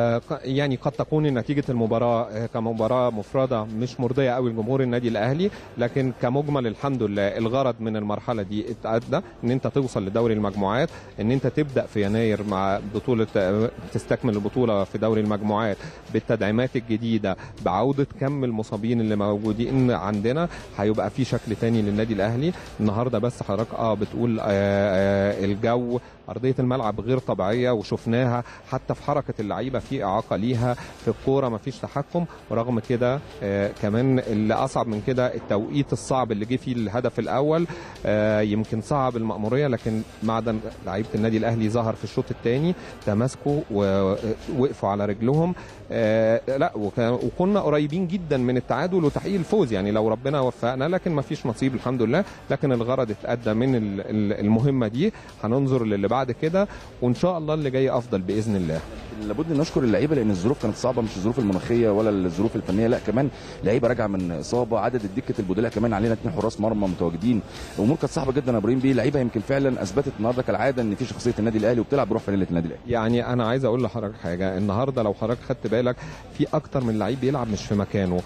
يعني قد تكون نتيجه المباراه كمباراه مفرده مش مرضيه قوي لجمهور النادي الاهلي، لكن كمجمل الحمد لله الغرض من المرحله دي اتأدى، ان انت توصل لدوري المجموعات، ان انت تبدا في يناير مع بطوله تستكمل البطوله في دوري المجموعات بالتدعيمات الجديده، بعوده كم المصابين اللي موجودين عندنا، هيبقى في شكل تاني للنادي الاهلي. النهارده بس حضرتك اه بتقول آه آه الجو، ارضيه الملعب غير طبيعيه وشفناها حتى في حركه اللعيبه، في اعاقه ليها في الكوره، ما فيش تحكم. ورغم كده آه كمان اللي اصعب من كده التوقيت الصعب اللي جه فيه الهدف الاول، آه يمكن صعب المأموريه، لكن معدن لعيبه النادي الاهلي ظهر في الشوط الثاني، تماسكوا ووقفوا على رجلهم. آه لا وكنا قريبين جدا من التعادل وتحقيق الفوز، يعني لو ربنا وفقنا، لكن ما فيش نصيب الحمد لله. لكن الغرض اتأدى من المهمه دي، هننظر للي بعد كده وان شاء الله اللي جاي افضل باذن الله. لابد نشكر اللعيبه لان الظروف كانت صعبه، مش الظروف المناخيه ولا الظروف الفنيه، لا كمان لعيبه راجعه من اصابه، عدد الدكه البدلاء كمان علينا اثنين حراس مرمى متواجدين، الامور كانت صعبه جدا يا ابراهيم بيه. لعيبه يمكن فعلا اثبتت النهارده كالعاده ان في شخصيه النادي الاهلي وبتلعب بروح فانيله النادي الاهلي. يعني انا عايز اقول لحضرتك حاجه، النهارده لو حضرتك خدت بالك في اكتر من لعيب بيلعب مش في مكانه،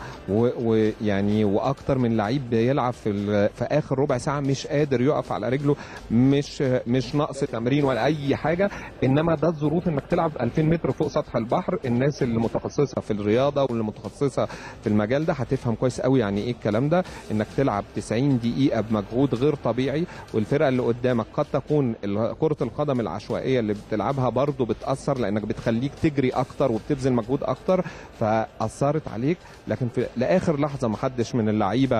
ويعني واكتر من لعيب بيلعب في في اخر ربع ساعه مش قادر يقف على رجله، مش مش نقص تمرين ولا اي حاجه، انما ده الظروف انك تلعب ألفين متر فوق سطح البحر. الناس اللي متخصصه في الرياضه واللي متخصصه في المجال ده هتفهم كويس قوي يعني ايه الكلام ده، انك تلعب تسعين دقيقه بمجهود غير طبيعي، والفرقه اللي قدامك قد تكون كره القدم العشوائيه اللي بتلعبها برضو بتاثر، لانك بتخليك تجري اكتر وبتبذل مجهود اكتر، فاثرت عليك. لكن في لاخر لحظه ما حدش من اللعيبه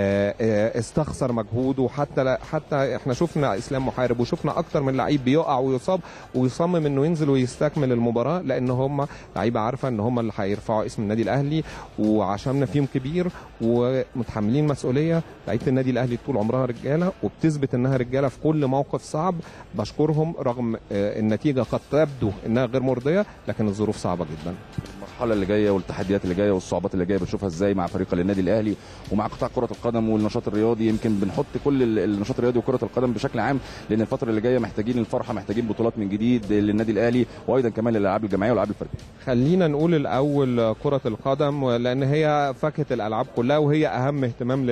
استخسر مجهوده، حتى حتى احنا شفنا اسلام محارب وشفنا اكتر من لعيب بيقع ويصاب ويصمم انه ينزل ويستكمل المباراه، لان هم لعيبه عارفه ان هم اللي هيرفعوا اسم النادي الاهلي وعشمنا فيهم كبير ومتحملين مسؤوليه. لعيبه النادي الاهلي طول عمرها رجاله وبتثبت انها رجاله في كل موقف صعب، بشكرهم رغم النتيجه قد تبدو انها غير مرضيه، لكن الظروف صعبه جدا. المرحله اللي جايه والتحديات اللي جايه والصعوبات اللي جايه بتشوفها ازاي مع فريق النادي الاهلي ومع قطاع كره القدم والنشاط الرياضي؟ يمكن بنحط كل النشاط الرياضي وكره القدم بشكل عام، لان الفتره اللي جايه محتاجين الفرحه، محتاجين بطولات من جديد للنادي الاهلي وايضا كمان للالعاب الجماعيه والالعاب الفرديه. خلينا نقول الاول كره القدم، لان هي فاكهه الالعاب كلها وهي اهم اهتمام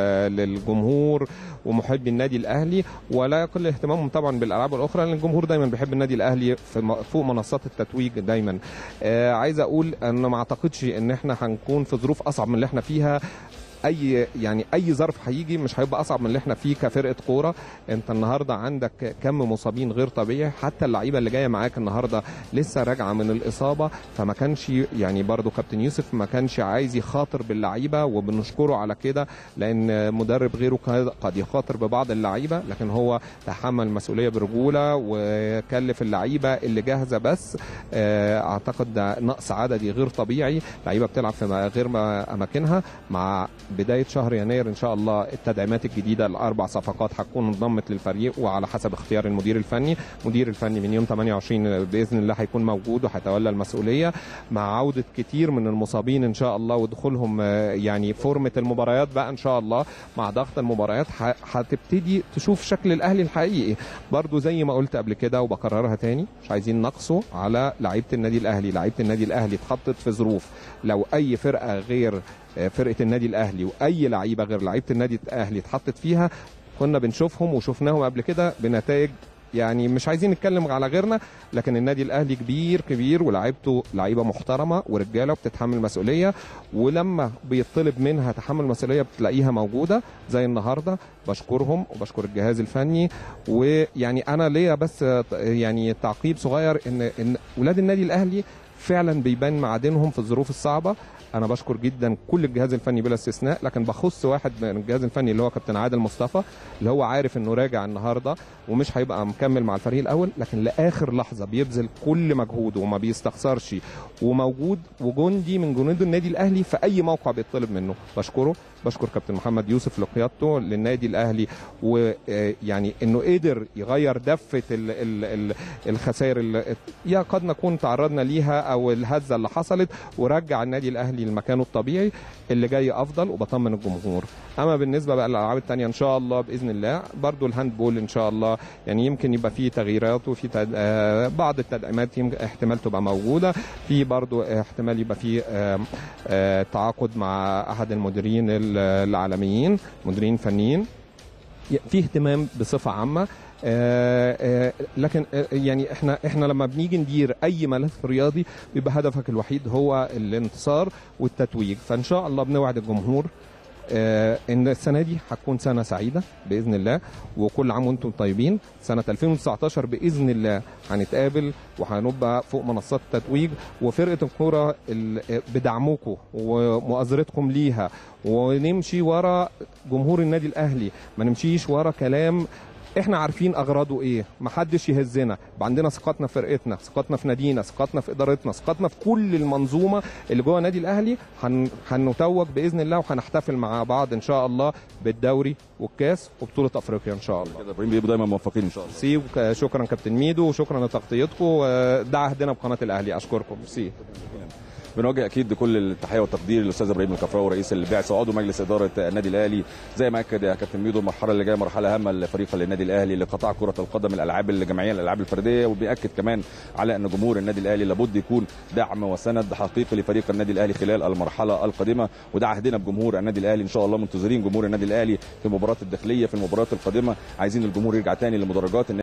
للجمهور ومحبي النادي الاهلي، ولا يقل اهتمامهم طبعا بالالعاب الاخرى، لان الجمهور دايما بيحب النادي الاهلي فوق منصات التتويج دايما. آه عايز اقول ان ما اعتقدش ان احنا هنكون في ظروف اصعب من اللي احنا فيها. اي يعني اي ظرف هيجي مش هيبقى اصعب من اللي احنا فيه كفرقه كوره. انت النهارده عندك كم مصابين غير طبيعي، حتى اللعيبه اللي جايه معاك النهارده لسه راجعه من الاصابه، فما كانش يعني برضو كابتن يوسف ما كانش عايز يخاطر باللعيبه، وبنشكره على كده، لان مدرب غيره قد يخاطر ببعض اللعيبه، لكن هو تحمل المسؤوليه برجوله وكلف اللعيبه اللي جاهزه. بس اعتقد ده نقص عددي غير طبيعي، لعيبه بتلعب في غير اماكنها. مع بدايه شهر يناير ان شاء الله التدعيمات الجديده الاربع صفقات هتكون انضمت للفريق، وعلى حسب اختيار المدير الفني. المدير الفني من يوم ثمانية وعشرين باذن الله هيكون موجود وهيتولى المسؤوليه، مع عوده كتير من المصابين ان شاء الله ودخولهم يعني فورمه المباريات بقى ان شاء الله. مع ضغط المباريات هتبتدي تشوف شكل الاهلي الحقيقي. برضو زي ما قلت قبل كده وبكررها تاني، مش عايزين نقصوا على لعيبه النادي الاهلي. لعيبه النادي الاهلي اتحطت في ظروف لو اي فرقه غير فرقه النادي الاهلي واي لعيبه غير لعيبه النادي الاهلي اتحطت فيها كنا بنشوفهم وشفناهم قبل كده بنتائج، يعني مش عايزين نتكلم على غيرنا، لكن النادي الاهلي كبير كبير ولاعيبته لعيبه محترمه ورجاله وبتتحمل مسؤوليه، ولما بيطلب منها تحمل مسؤوليه بتلاقيها موجوده زي النهارده. بشكرهم وبشكر الجهاز الفني. ويعني انا ليا بس يعني تعقيب صغير، ان ان ولاد النادي الاهلي فعلا بيبان معادنهم في الظروف الصعبه. انا بشكر جدا كل الجهاز الفني بلا استثناء، لكن بخص واحد من الجهاز الفني اللي هو كابتن عادل مصطفى، اللي هو عارف انه راجع النهارده ومش هيبقى مكمل مع الفريق الاول، لكن لاخر لحظه بيبذل كل مجهوده وما بيستخسرش، وموجود وجندي من جنود النادي الاهلي في اي موقع بيطلب منه. بشكره بشكر كابتن محمد يوسف لقيادته للنادي الاهلي، ويعني انه قدر يغير دفه ال ال ال الخسائر اللي يا قد نكون تعرضنا ليها او الهزه اللي حصلت، ورجع النادي الاهلي لمكانه الطبيعي. اللي جاي افضل وبطمن الجمهور. اما بالنسبه بقى للالعاب الثانيه ان شاء الله باذن الله برضو الهاندبول ان شاء الله يعني يمكن يبقى فيه تغييرات وفي تد... آه بعض التدعيمات يمكن احتمال تبقى موجوده، في برضو احتمال يبقى فيه آه آه تعاقد مع احد المديرين العالميين مديرين فنيين، في اهتمام بصفه عامه. آه آه لكن آه يعني احنا احنا لما بنيجي ندير اي ملف رياضي بيبقى هدفك الوحيد هو الانتصار والتتويج. فان شاء الله بنوعد الجمهور آه ان السنه دي هتكون سنه سعيده باذن الله، وكل عام وانتم طيبين. سنه ألفين وتسعتاشر باذن الله هنتقابل وهنبقى فوق منصات التتويج، وفرقه الكوره بدعمكم ومؤازرتكم ليها، ونمشي ورا جمهور النادي الاهلي، ما نمشيش ورا كلام احنا عارفين اغراضه ايه، محدش يهزنا. عندنا ثقتنا في فرقتنا، ثقتنا في نادينا، ثقتنا في ادارتنا، ثقتنا في كل المنظومه اللي جوه النادي الاهلي. هنتوج باذن الله وهنحتفل مع بعض ان شاء الله بالدوري والكاس وبطوله افريقيا ان شاء الله. كده ابراهيم بيبقوا دايما موفقين ان شاء الله. سي شكرا كابتن ميدو، وشكرا لتغطيتكم، ده عهدنا بقناه الاهلي. اشكركم. سي بنوجه اكيد كل التحيه والتقدير للاستاذ ابراهيم الكفراوي رئيس البعثه وعضو مجلس اداره النادي الاهلي. زي ما اكد يا كابتن ميدو المرحله اللي جايه مرحله هامه لفريق النادي الاهلي لقطاع كره القدم، الالعاب الجماعيه الالعاب الفرديه، وبياكد كمان على ان جمهور النادي الاهلي لابد يكون دعم وسند حقيقي لفريق النادي الاهلي خلال المرحله القادمه، وده عهدنا بجمهور النادي الاهلي. ان شاء الله منتظرين جمهور النادي الاهلي في المباريات الداخليه، في المباريات القادمه، عايزين الجمهور يرجع تاني لمدرجات